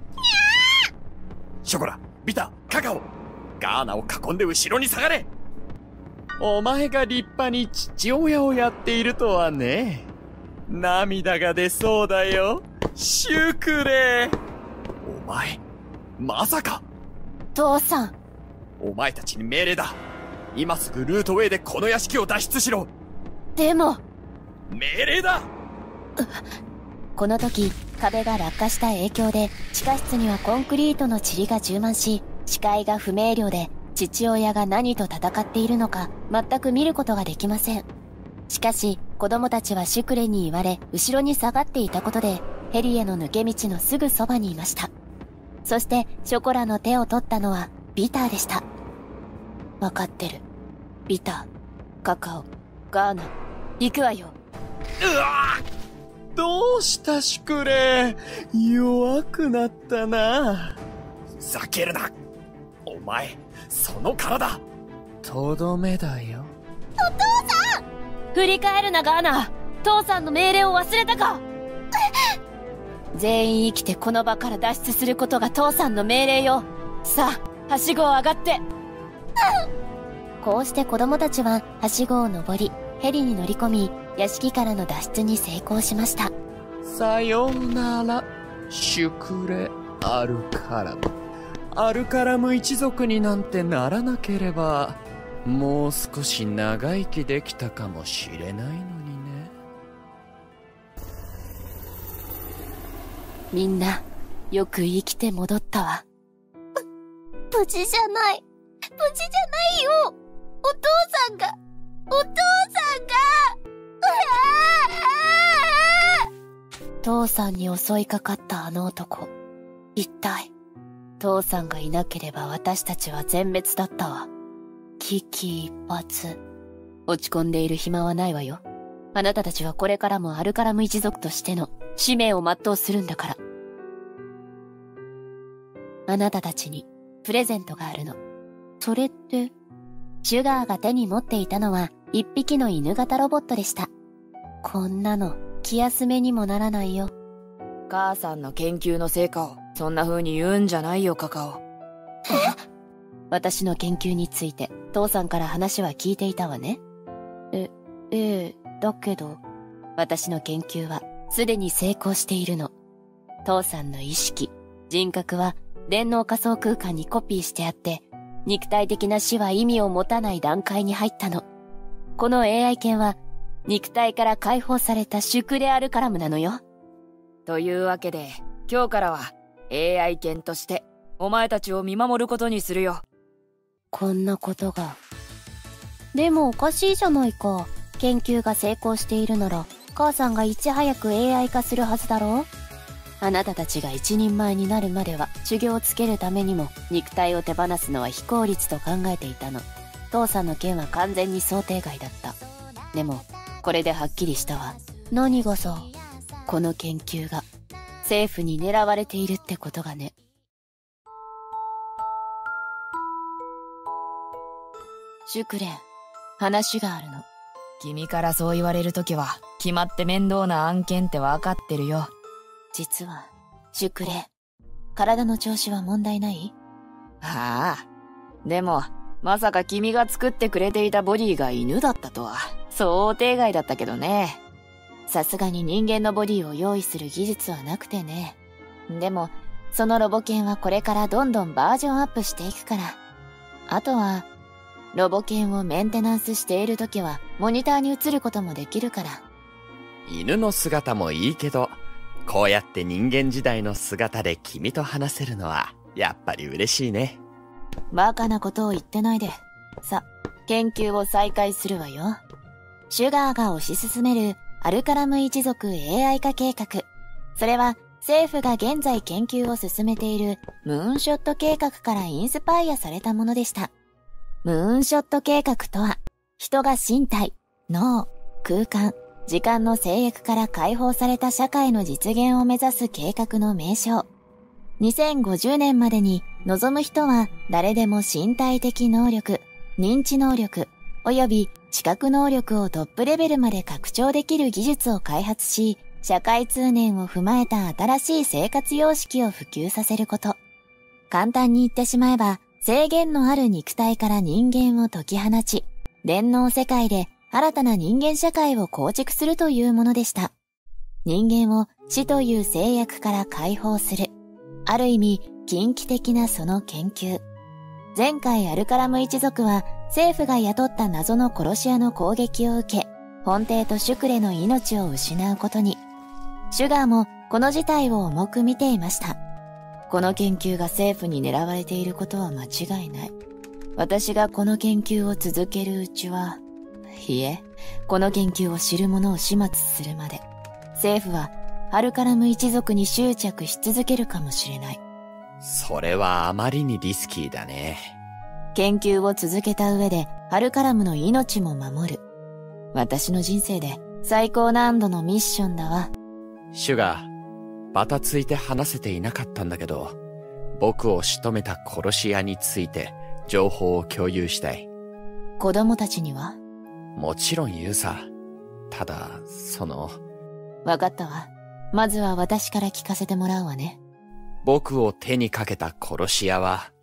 ショコラ、ビタ、カカオ、ガーナを囲んで後ろに下がれ。お前が立派に父親をやっているとはね。涙が出そうだよ、シュクレ。お前、まさか。 父さん。 お前たちに命令だ。今すぐルートウェイでこの屋敷を脱出しろ。 でも。 命令だ。 この時、壁が落下した影響で地下室にはコンクリートの塵が充満し、視界が不明瞭で父親が何と戦っているのか全く見ることができません。しかし子供たちはシュクレに言われ後ろに下がっていたことでヘリへの抜け道のすぐそばにいました。そしてショコラの手を取ったのはビターでした。わかってる。ビター、カカオ、ガーナ、行くわよ。 うわっ、どうしたシュクレ。弱くなったな。ふざけるな。お前、その体とどめだよ。 お父さん。 振り返るなガーナ。父さんの命令を忘れたか。全員生きてこの場から脱出することが父さんの命令よ。さあ、はしごを上がって。こうして子供たちははしごを登り、ヘリに乗り込み、屋敷からの脱出に成功しました。 さようなら、シュクレ・アルカラム。アルカラム一族になんてならなければ、もう少し長生きできたかもしれないのにね。 みんな、よく生きて戻ったわ。 無事じゃない。無事じゃないよ。お父さんが。 父さんに襲いかかったあの男。一体、父さんがいなければ私たちは全滅だったわ。危機一髪。落ち込んでいる暇はないわよ。あなたたちはこれからもアルカラム一族としての使命を全うするんだから。あなたたちにプレゼントがあるの。それって、シュガーが手に持っていたのは一匹の犬型ロボットでした。こんなの気休めにもならないよ。 母さんの研究の成果をそんな風に言うんじゃないよ、カカオ。 私の研究について父さんから話は聞いていたわね。だけど私の研究はすでに成功しているの。父さんの意識、人格は電脳仮想空間にコピーしてあって、肉体的な死は意味を持たない段階に入ったの。この AI 犬は肉体から解放されたシュクレ・アルカラムなのよ。 というわけで、今日からは AI 犬としてお前たちを見守ることにするよ。 こんなことが。でもおかしいじゃないか。研究が成功しているなら母さんがいち早く AI 化するはずだろう。あなたたちが一人前になるまでは修行をつけるためにも肉体を手放すのは非効率と考えていたの。父さんの件は完全に想定外だった。でもこれではっきりしたわ。何がさ。この研究が政府に狙われているってことがね。シュクレン、話があるの。 君からそう言われるときは決まって面倒な案件ってわかってるよ。 実はシュクレン、 体の調子は問題ない？ ああ。でも、まさか君が作ってくれていたボディが犬だったとは、想定外だったけどね。 さすがに人間のボディを用意する技術はなくてね。でも、そのロボ犬はこれからどんどんバージョンアップしていくから。あとは、ロボ犬をメンテナンスしているときは、モニターに映ることもできるから。 犬の姿もいいけど、こうやって人間時代の姿で君と話せるのは、やっぱり嬉しいね。 バカなことを言ってないで。さ、研究を再開するわよ。シュガーが推し進めるアルカラム一族 AI 化計画。それは政府が現在研究を進めているムーンショット計画からインスパイアされたものでした。ムーンショット計画とは、人が身体、脳、空間、時間の制約から解放された社会の実現を目指す計画の名称。2050年までに望む人は誰でも身体的能力、認知能力、および知覚能力をトップレベルまで拡張できる技術を開発し、社会通念を踏まえた新しい生活様式を普及させること。簡単に言ってしまえば、制限のある肉体から人間を解き放ち、電脳世界で新たな人間社会を構築するというものでした。人間を死という制約から解放する。ある意味、近畿的なその研究。前回アルカラム一族は政府が雇った謎の殺し屋の攻撃を受け、本帝とシュクレの命を失うことに。シュガーもこの事態を重く見ていました。この研究が政府に狙われていることは間違いない。私がこの研究を続けるうちは、いえ、この研究を知る者を始末するまで、政府はアルカラム一族に執着し続けるかもしれない。 それはあまりにリスキーだね。 研究を続けた上でアルカラムの命も守る。私の人生で最高難度のミッションだわ。 シュガー、バタついて話せていなかったんだけど、僕を仕留めた殺し屋について情報を共有したい。 子供たちには？ もちろん言うさ。ただ、 わかったわ。まずは私から聞かせてもらうわね。 僕を手にかけた殺し屋は、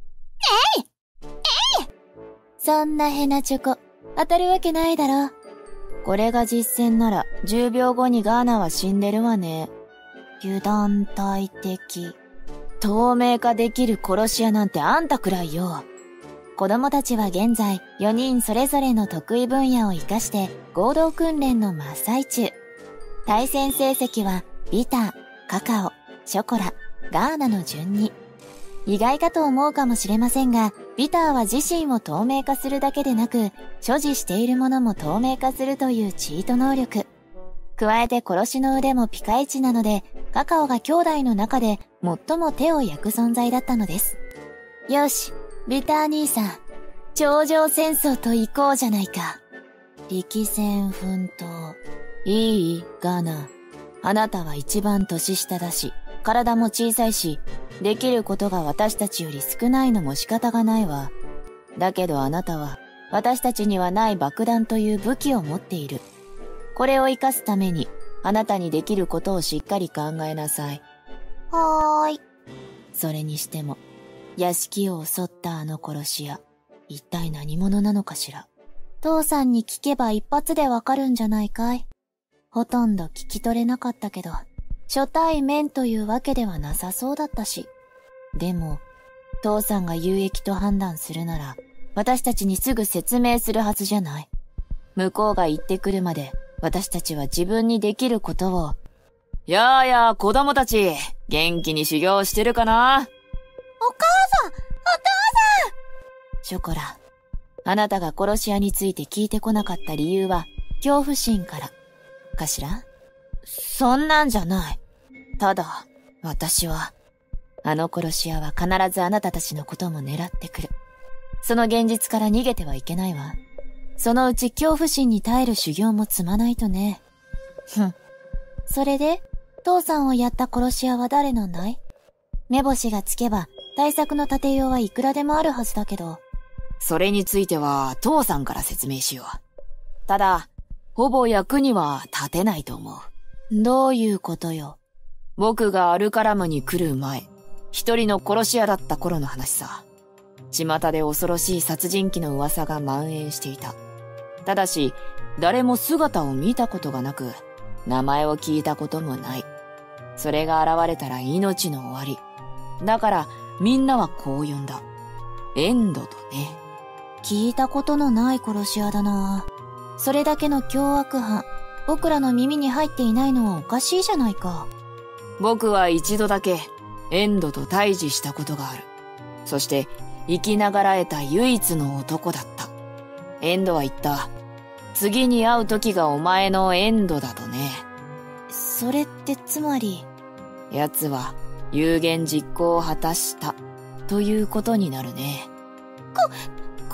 そんなヘナチョコ、当たるわけないだろ。これが実践なら、10秒後にガーナは死んでるわね。油断大敵。透明化できる殺し屋なんてあんたくらいよ。子供たちは現在、4人それぞれの得意分野を活かして合同訓練の真っ最中。対戦成績は、ビター、カカオ、ショコラ、ガーナの順に。意外かと思うかもしれませんが、ビターは自身を透明化するだけでなく、所持しているものも透明化するというチート能力。加えて殺しの腕もピカイチなので、カカオが兄弟の中で最も手を焼く存在だったのです。よし、ビター兄さん、頂上戦争と行こうじゃないか。力戦奮闘。いい？ガーナ。あなたは一番年下だし、体も小さいし、できることが私たちより少ないのも仕方がないわ。だけどあなたは、私たちにはない爆弾という武器を持っている。これを活かすために、あなたにできることをしっかり考えなさい。 はーい。 それにしても、屋敷を襲ったあの殺し屋、一体何者なのかしら。父さんに聞けば一発でわかるんじゃないかい。ほとんど聞き取れなかったけど、初対面というわけではなさそうだったし。でも、父さんが有益と判断するなら、私たちにすぐ説明するはずじゃない。向こうが言ってくるまで、私たちは自分にできることを。 やあやあ、子供たち、元気に修行してるかな？ お母さん、お父さん。 ショコラ、あなたが殺し屋について聞いてこなかった理由は、恐怖心から。かしら？そんなんじゃない。ただ、私は、あの殺し屋は必ずあなたたちのことも狙ってくる。その現実から逃げてはいけないわ。そのうち恐怖心に耐える修行も積まないとね。ふん。それで、父さんをやった殺し屋は誰なんだい？目星がつけば、対策の立てようはいくらでもあるはずだけど。 それについては、父さんから説明しよう。ただ、ほぼ役には立てないと思う。 どういうことよ。 僕がアルカラムに来る前、 一人の殺し屋だった頃の話さ。巷で恐ろしい殺人鬼の噂が蔓延していた。ただし、誰も姿を見たことがなく、名前を聞いたこともない。それが現れたら命の終わり。だからみんなはこう呼んだ。エンドとね。 聞いたことのない殺し屋だな。それだけの凶悪犯、僕らの耳に入っていないのはおかしいじゃないか。 僕は一度だけエンドと対峙したことがある。そして生きながらえた唯一の男だった。エンドは言った。次に会う時がお前のエンドだとね。 それってつまり、 奴は有言実行を果たしたということになるね。 怖い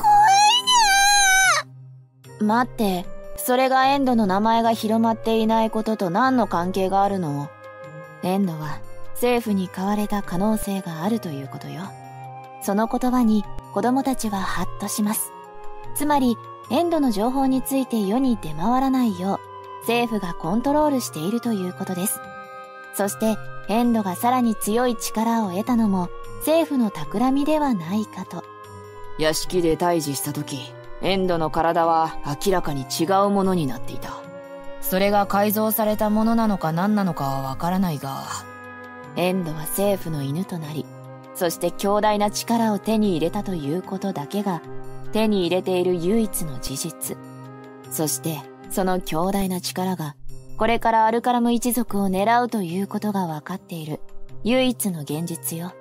な待って、それがエンドの名前が広まっていないことと何の関係があるの？エンドは政府に買われた可能性があるということよ。その言葉に子供たちはハッとします。つまり、エンドの情報について世に出回らないよう、政府がコントロールしているということです。そして、エンドがさらに強い力を得たのも、政府の企みではないかと。 屋敷で対峙した時、エンドの体は明らかに違うものになっていた。それが改造されたものなのか何なのかはわからないが、 エンドは政府の犬となり、そして強大な力を手に入れたということだけが、手に入れている唯一の事実。そして、その強大な力が、これからアルカラム一族を狙うということが分かっている、唯一の現実よ。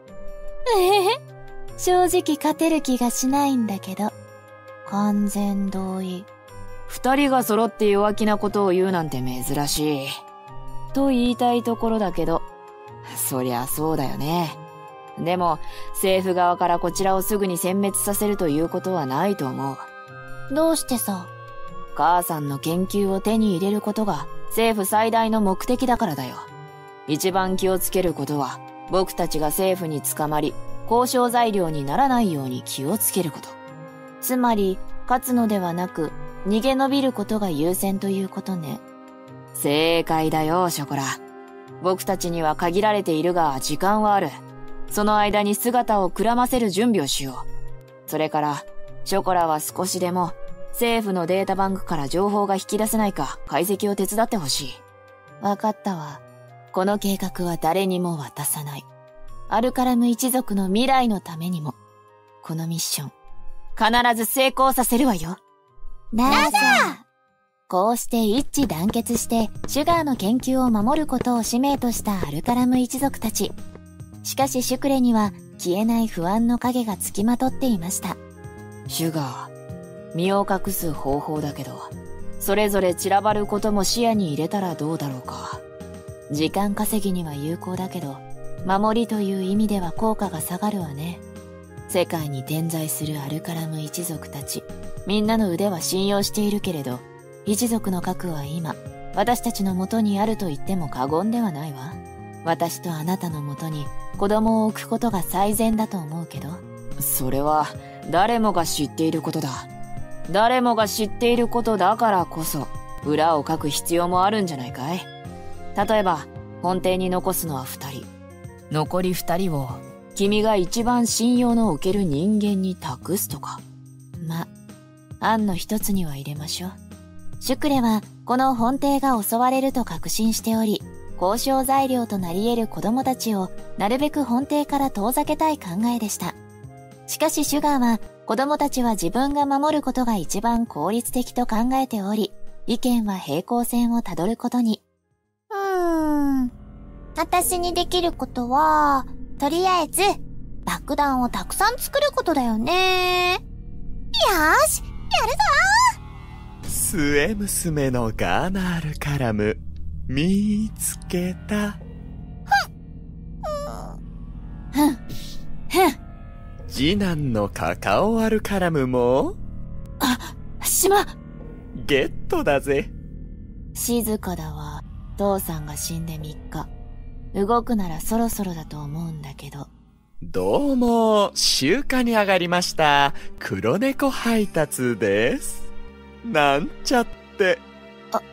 正直勝てる気がしないんだけど。完全同意。 二人が揃って弱気なことを言うなんて珍しい。と言いたいところだけど、そりゃそうだよね。でも、政府側からこちらをすぐに殲滅させるということはないと思う。 どうしてさ？ 母さんの研究を手に入れることが政府最大の目的だからだよ。一番気をつけることは、僕たちが政府に捕まり、交渉材料にならないように気をつけること。 つまり、勝つのではなく、逃げ延びることが優先ということね。 正解だよ、ショコラ。僕たちには限られているが、時間はある。その間に姿をくらませる準備をしよう。それから、ショコラは少しでも、政府のデータバンクから情報が引き出せないか、解析を手伝ってほしい。 わかったわ。この計画は誰にも渡さない。アルカラム一族の未来のためにも、このミッション、必ず成功させるわよ。 ラザーこうして一致団結して、シュガーの研究を守ることを使命としたアルカラム一族たち。しかしシュクレには消えない不安の影がつきまとっていました。 シュガー、身を隠す方法だけど、それぞれ散らばることも視野に入れたらどうだろうか。 時間稼ぎには有効だけど、守りという意味では効果が下がるわね。世界に点在するアルカラム一族たち、みんなの腕は信用しているけれど、一族の核は今、私たちの元にあると言っても過言ではないわ。私とあなたの元に子供を置くことが最善だと思うけど。 それは誰もが知っていることだ。誰もが知っていることだからこそ裏を書く必要もあるんじゃないかい。例えば本邸に残すのは2人。残り2人を君が一番信用のおける人間に託すとか。 案の一つには入れましょう。シュクレはこの本邸が襲われると確信しており、交渉材料となり得る子供たちをなるべく本邸から遠ざけたい考えでした。しかしシュガーは子供たちは自分が守ることが一番効率的と考えており、意見は平行線をたどることに。 私にできることは、とりあえず、爆弾をたくさん作ることだよね。よーし、やるぞ末娘のガーナールカラム、見つけた。次男のカカオアルカラムも、 島ゲットだぜ。 静かだわ。父さんが死んで3日。動くならそろそろだと思うんだけど。 どうも、集荷に上がりました。黒猫配達です。なんちゃって。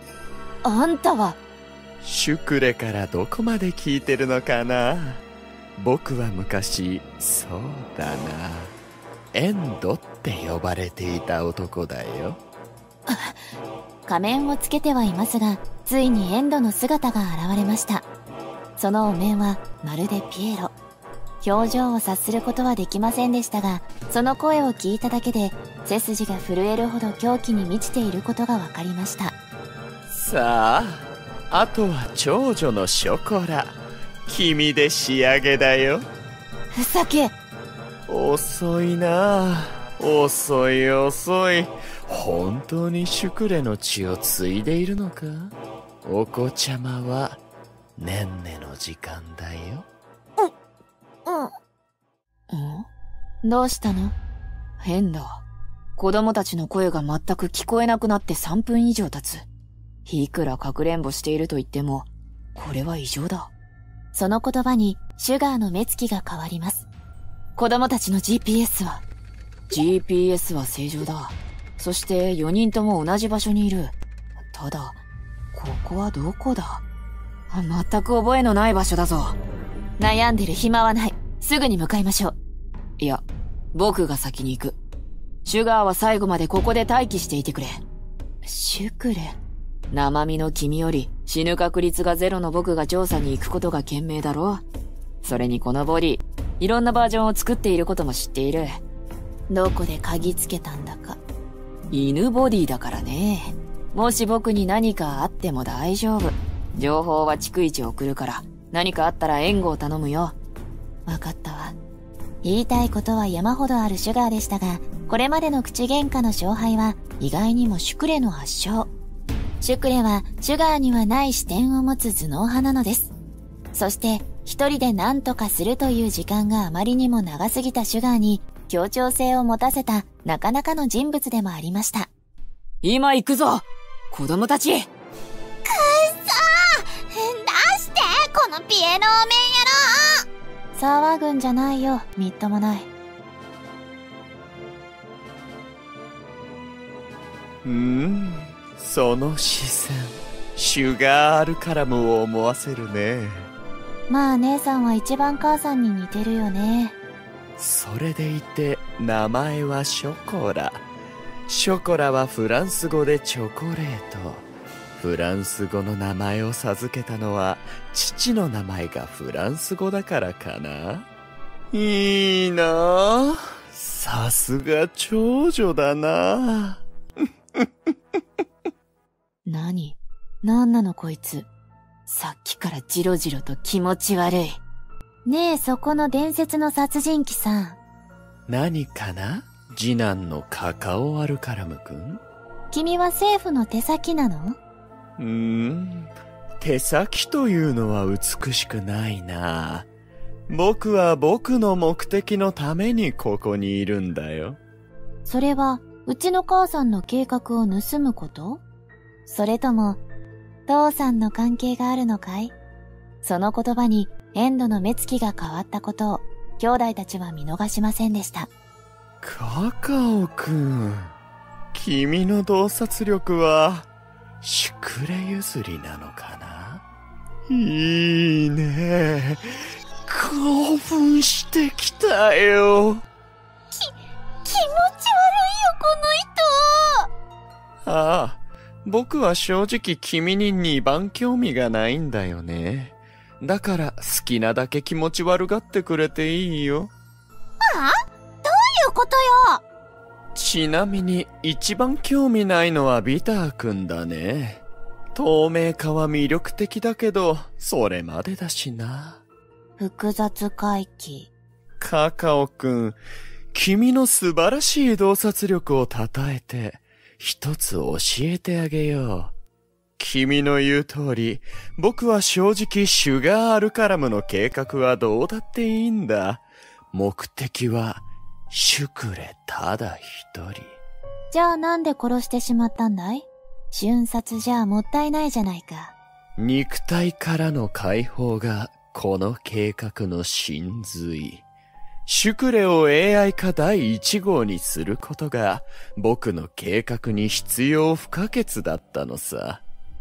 あんたは。 シュクレからどこまで聞いてるのかな。 僕は昔、そうだな、エンドって呼ばれていた男だよ。 仮面をつけてはいますが、ついにエンドの姿が現れました。そのお面はまるでピエロ。表情を察することはできませんでしたが、その声を聞いただけで背筋が震えるほど狂気に満ちていることが分かりました。 さあ、あとは長女のショコラ、君で仕上げだよ。 ふざけ。 遅いな、遅い遅い。本当にシュクレの血を継いでいるのか？お子ちゃまはねんねの時間だよ。 どうしたの？ 変だ。子供たちの声が全く聞こえなくなって3分以上経つ。いくらかくれんぼしていると言っても、これは異常だ。 その言葉にシュガーの目つきが変わります。子供たちの GPS は？ GPS は正常だ。そして4人とも同じ場所にいる。ただ、ここはどこだ？全く覚えのない場所だぞ。 悩んでる暇はない。すぐに向かいましょう。 いや、僕が先に行く。シュガーは最後までここで待機していてくれ。 シュクレ。 生身の君より死ぬ確率がゼロの僕が調査に行くことが賢明だろ。それにこのボディ、いろんなバージョンを作っていることも知っている。 どこで嗅ぎつけたんだか。 犬ボディだからね。もし僕に何かあっても大丈夫。情報は逐一送るから、何かあったら援護を頼むよ。 わかったわ。言いたいことは山ほどあるシュガーでしたが、これまでの口喧嘩の勝敗は意外にもシュクレの圧勝。シュクレはシュガーにはない視点を持つ頭脳派なのです。そして一人で何とかするという時間があまりにも長すぎたシュガーに協調性を持たせたなかなかの人物でもありました。 今行くぞ子供たち。 くっそー、出してこのピエローメン野郎。 騒ぐんじゃないよ、みっともない。 その視線、シュガーアルカラムを思わせるね。 まあ姉さんは一番母さんに似てるよね。 それでいて名前はショコラ。ショコラはフランス語でチョコレート。フランス語の名前を授けたのは父の名前がフランス語だからかな。いいなあ、さすが長女だな。 なんなのこいつ。さっきからジロジロと気持ち悪い。ねえ、そこの伝説の殺人鬼さん。 何かな？次男のカカオアルカラム君？ 君は政府の手先なの？ 手先というのは美しくないな。僕は僕の目的のためにここにいるんだよ。 それは、うちの母さんの計画を盗むこと？それとも、父さんの関係があるのかい？その言葉に、エンドの目つきが変わったことを、兄弟たちは見逃しませんでした。 カカオくん、君の洞察力は、シュクレ譲りなのかな？いいね。興奮してきたよ。 気持ち悪いよ、この人。 ああ、僕は正直君に2番興味がないんだよね。だから好きなだけ気持ち悪がってくれていいよ。 どういうことよ。 ちなみに一番興味ないのはビターくんだね。透明化は魅力的だけど、それまでだしな。 複雑回帰。 カカオくん、君の素晴らしい洞察力を称えて、一つ教えてあげよう。君の言う通り、僕は正直シュガーアルカラムの計画はどうだっていいんだ。目的は、シュクレただ一人。 じゃあなんで殺してしまったんだい？瞬殺じゃもったいないじゃないか。 肉体からの解放がこの計画の真髄。シュクレを AI 化第1号にすることが僕の計画に必要不可欠だったのさ。 何言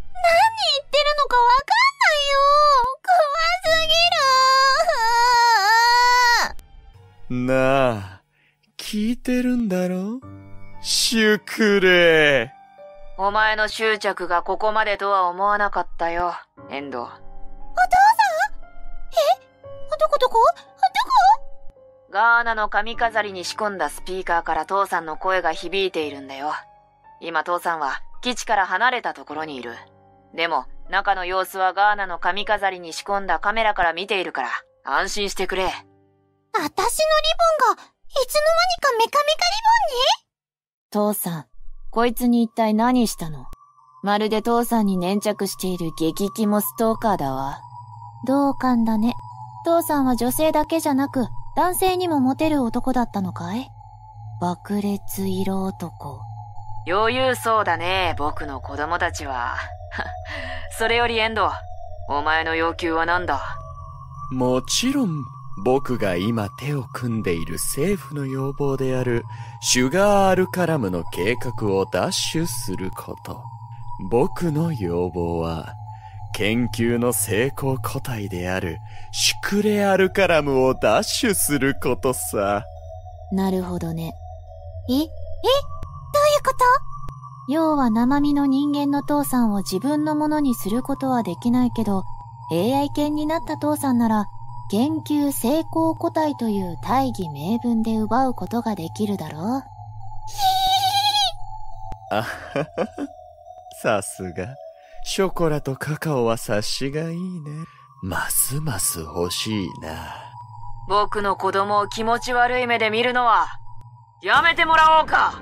ってるのかわかんないよ。怖すぎる。 なあ、聞いてるんだろ？シュクレ。 お前の執着がここまでとは思わなかったよ、エンド。お父さん？ どこガーナの髪飾りに仕込んだスピーカーから父さんの声が響いているんだよ。今父さんは基地から離れたところにいる。でも中の様子はガーナの髪飾りに仕込んだカメラから見ているから安心してくれ。 私のリボンがいつの間にかメカメカリボンに？ 父さん、こいつに一体何したの？まるで父さんに粘着している激キモストーカーだわ。同感だね。父さんは女性だけじゃなく、男性にもモテる男だったのかい？爆裂色男。 余裕そうだね、僕の子供たちは。それよりエンド、お前の要求は何だ？ もちろん、僕が今手を組んでいる政府の要望であるシュガーアルカラムの計画を奪取すること。僕の要望は、研究の成功個体であるシュクレアルカラムを奪取することさ。 なるほどね。 どういうこと？ 要は生身の人間の父さんを自分のものにすることはできないけど、AI 犬になった父さんなら、研究成功個体という大義名分で奪うことができるだろう。 あはは、さすが。ショコラとカカオは察しがいいね。ますます欲しいな。 僕の子供を気持ち悪い目で見るのは、やめてもらおうか。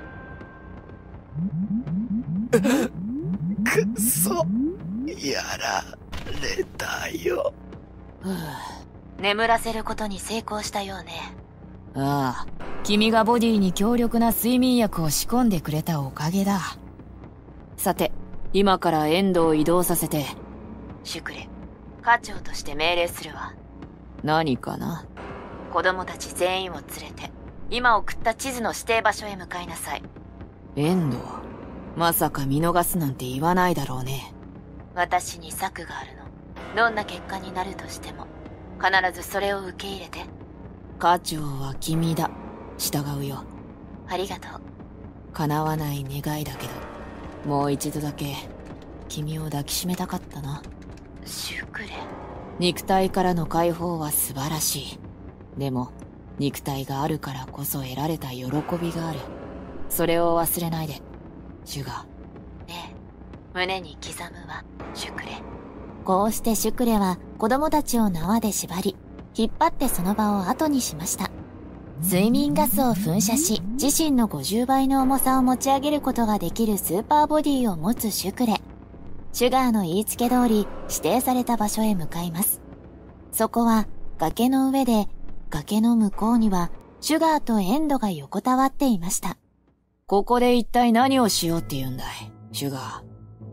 くそ、やられたよ。 眠らせることに成功したようね。 ああ、君がボディに強力な睡眠薬を仕込んでくれたおかげだ。さて、今からエンドを移動させて。 シュクレ、課長として命令するわ。 何かな？ 子供たち全員を連れて、今送った地図の指定場所へ向かいなさい。 エンド、まさか見逃すなんて言わないだろうね。 私に策があるの。どんな結果になるとしても、必ずそれを受け入れて。 課長は君だ。従うよ。 ありがとう。 叶わない願いだけど、もう一度だけ君を抱きしめたかったな。 シュクレ。 肉体からの解放は素晴らしい。でも肉体があるからこそ得られた喜びがある。それを忘れないで、シュガー。 ねえ、胸に刻むわ、シュクレ。こうしてシュクレは子供たちを縄で縛り、引っ張ってその場を後にしました。睡眠ガスを噴射し、自身の50倍の重さを持ち上げることができるスーパーボディを持つシュクレ。シュガーの言いつけ通り指定された場所へ向かいます。そこは崖の上で、崖の向こうにはシュガーとエンドが横たわっていました。 ここで一体何をしようって言うんだい、シュガー。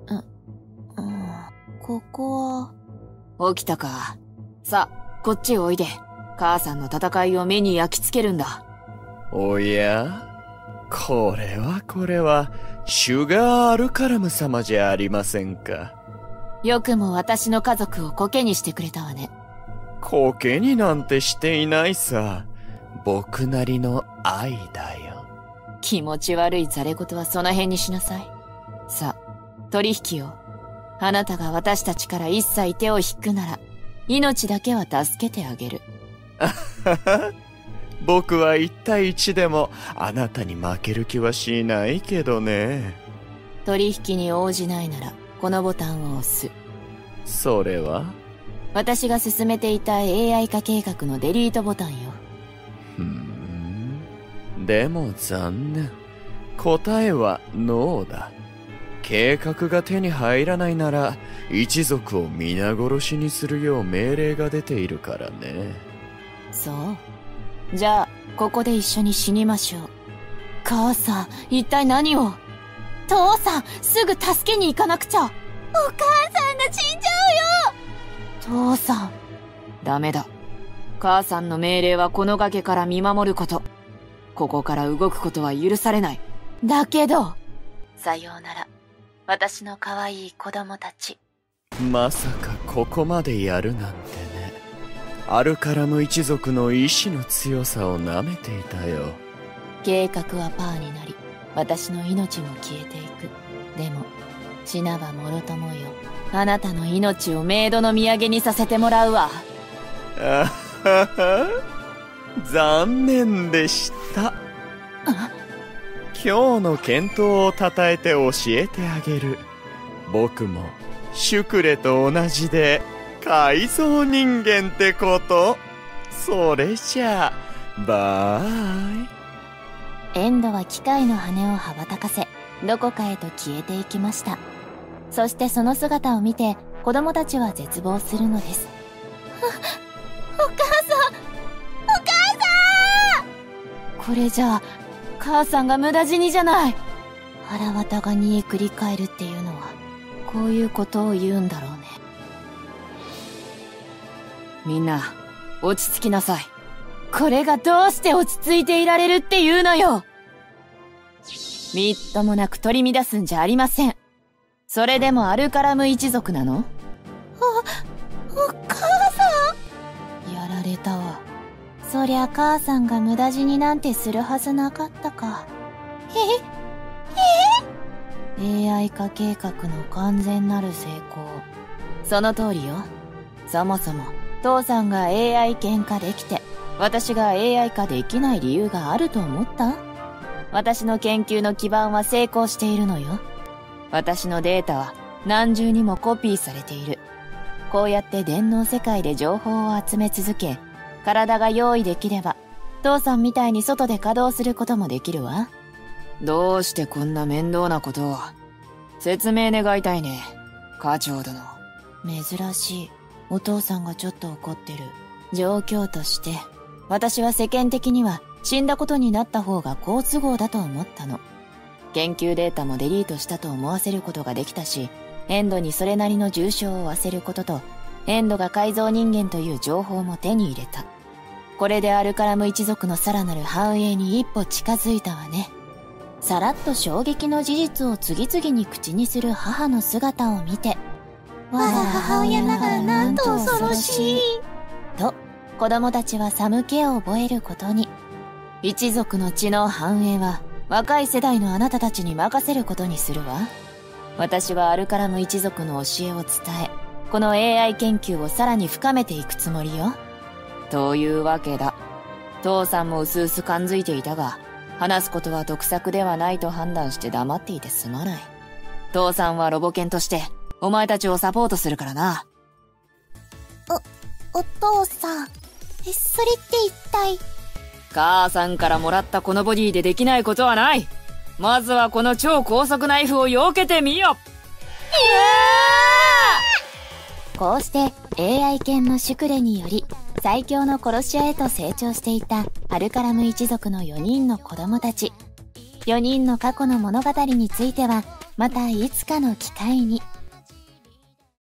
ここは。起きたか。さあ、こっちへおいで。母さんの戦いを目に焼き付けるんだ。 おや？これは、シュガーアルカラム様じゃありませんか。 よくも私の家族をコケにしてくれたわね。 コケになんてしていないさ。僕なりの愛だよ。 気持ち悪いざれ言はその辺にしなさい。さあ、取引を。あなたが私たちから一切手を引くなら、命だけは助けてあげる。 僕は1対1でもあなたに負ける気はしないけどね。 取引に応じないなら、このボタンを押す。 それは？ 私が進めていた AI 化計画のデリートボタンよ。 でも残念。答えはノーだ。計画が手に入らないなら、一族を皆殺しにするよう命令が出ているからね。 そう。じゃあ、ここで一緒に死にましょう。母さん、一体何を？ 父さん、すぐ助けに行かなくちゃ。お母さんが死んじゃうよ。父さん。 ダメだ。母さんの命令はこの崖から見守ること。ここから動くことは許されない。 だけど。さようなら。私の可愛い子供たち。 まさかここまでやるなんてね。 アルカラム一族の意志の強さをなめていたよ。 計画はパーになり、私の命も消えていく。でも死なばもろともよ。 あなたの命をメイドの土産にさせてもらうわ。 あはは、残念でした。今日の健闘をたたえて教えてあげる。僕もシュクレと同じで改造人間ってこと。それじゃあバイ。 エンドは機械の羽を羽ばたかせ、どこかへと消えていきました。そしてその姿を見て子供たちは絶望するのです。 お母さん、 これじゃあ母さんが無駄死にじゃない。 腹渡が煮えくり返るっていうのはこういうことを言うんだろうね。 みんな落ち着きなさい。これがどうして落ち着いていられるっていうのよ。みっともなく取り乱すんじゃありません。それでもアルカラム一族なの？ お母さん。やられたわ。そりゃ母さんが無駄死になんてするはずなかったか。AI 化計画の完全なる成功。 その通りよ。そもそも父さんが AI 犬化できて私が AI 化できない理由があると思った？私の研究の基盤は成功しているのよ。私のデータは何重にもコピーされている。こうやって電脳世界で情報を集め続け、体が用意できれば父さんみたいに外で稼働することもできるわ。どうしてこんな面倒なことを。説明願いたいね、課長殿。 珍しい。お父さんがちょっと怒ってる。状況として私は世間的には死んだことになった方が好都合だと思ったの。研究データもデリートしたと思わせることができたし、エンドにそれなりの重傷を負わせることと、エンドが改造人間という情報も手に入れた。これでアルカラム一族のさらなる繁栄に一歩近づいたわね。 さらっと衝撃の事実を次々に口にする母の姿を見て、 我が母親ながらなんと恐ろしい。 と、子供たちは寒気を覚えることに。 一族の血の繁栄は若い世代のあなたたちに任せることにするわ。私はアルカラム一族の教えを伝え、この AI 研究をさらに深めていくつもりよ。というわけだ。父さんもうすうす感づいていたが、話すことは得策ではないと判断して黙っていてすまない。父さんはロボ犬としてお前たちをサポートするからな。 お父さん、それって一体。 母さんからもらったこのボディでできないことはない。まずはこの超高速ナイフを避けてみよ。 こうして AI 犬のシュクレにより最強の殺し屋へと成長していたアルカラム一族の4人の子供たち。4人の過去の物語についてはまたいつかの機会に。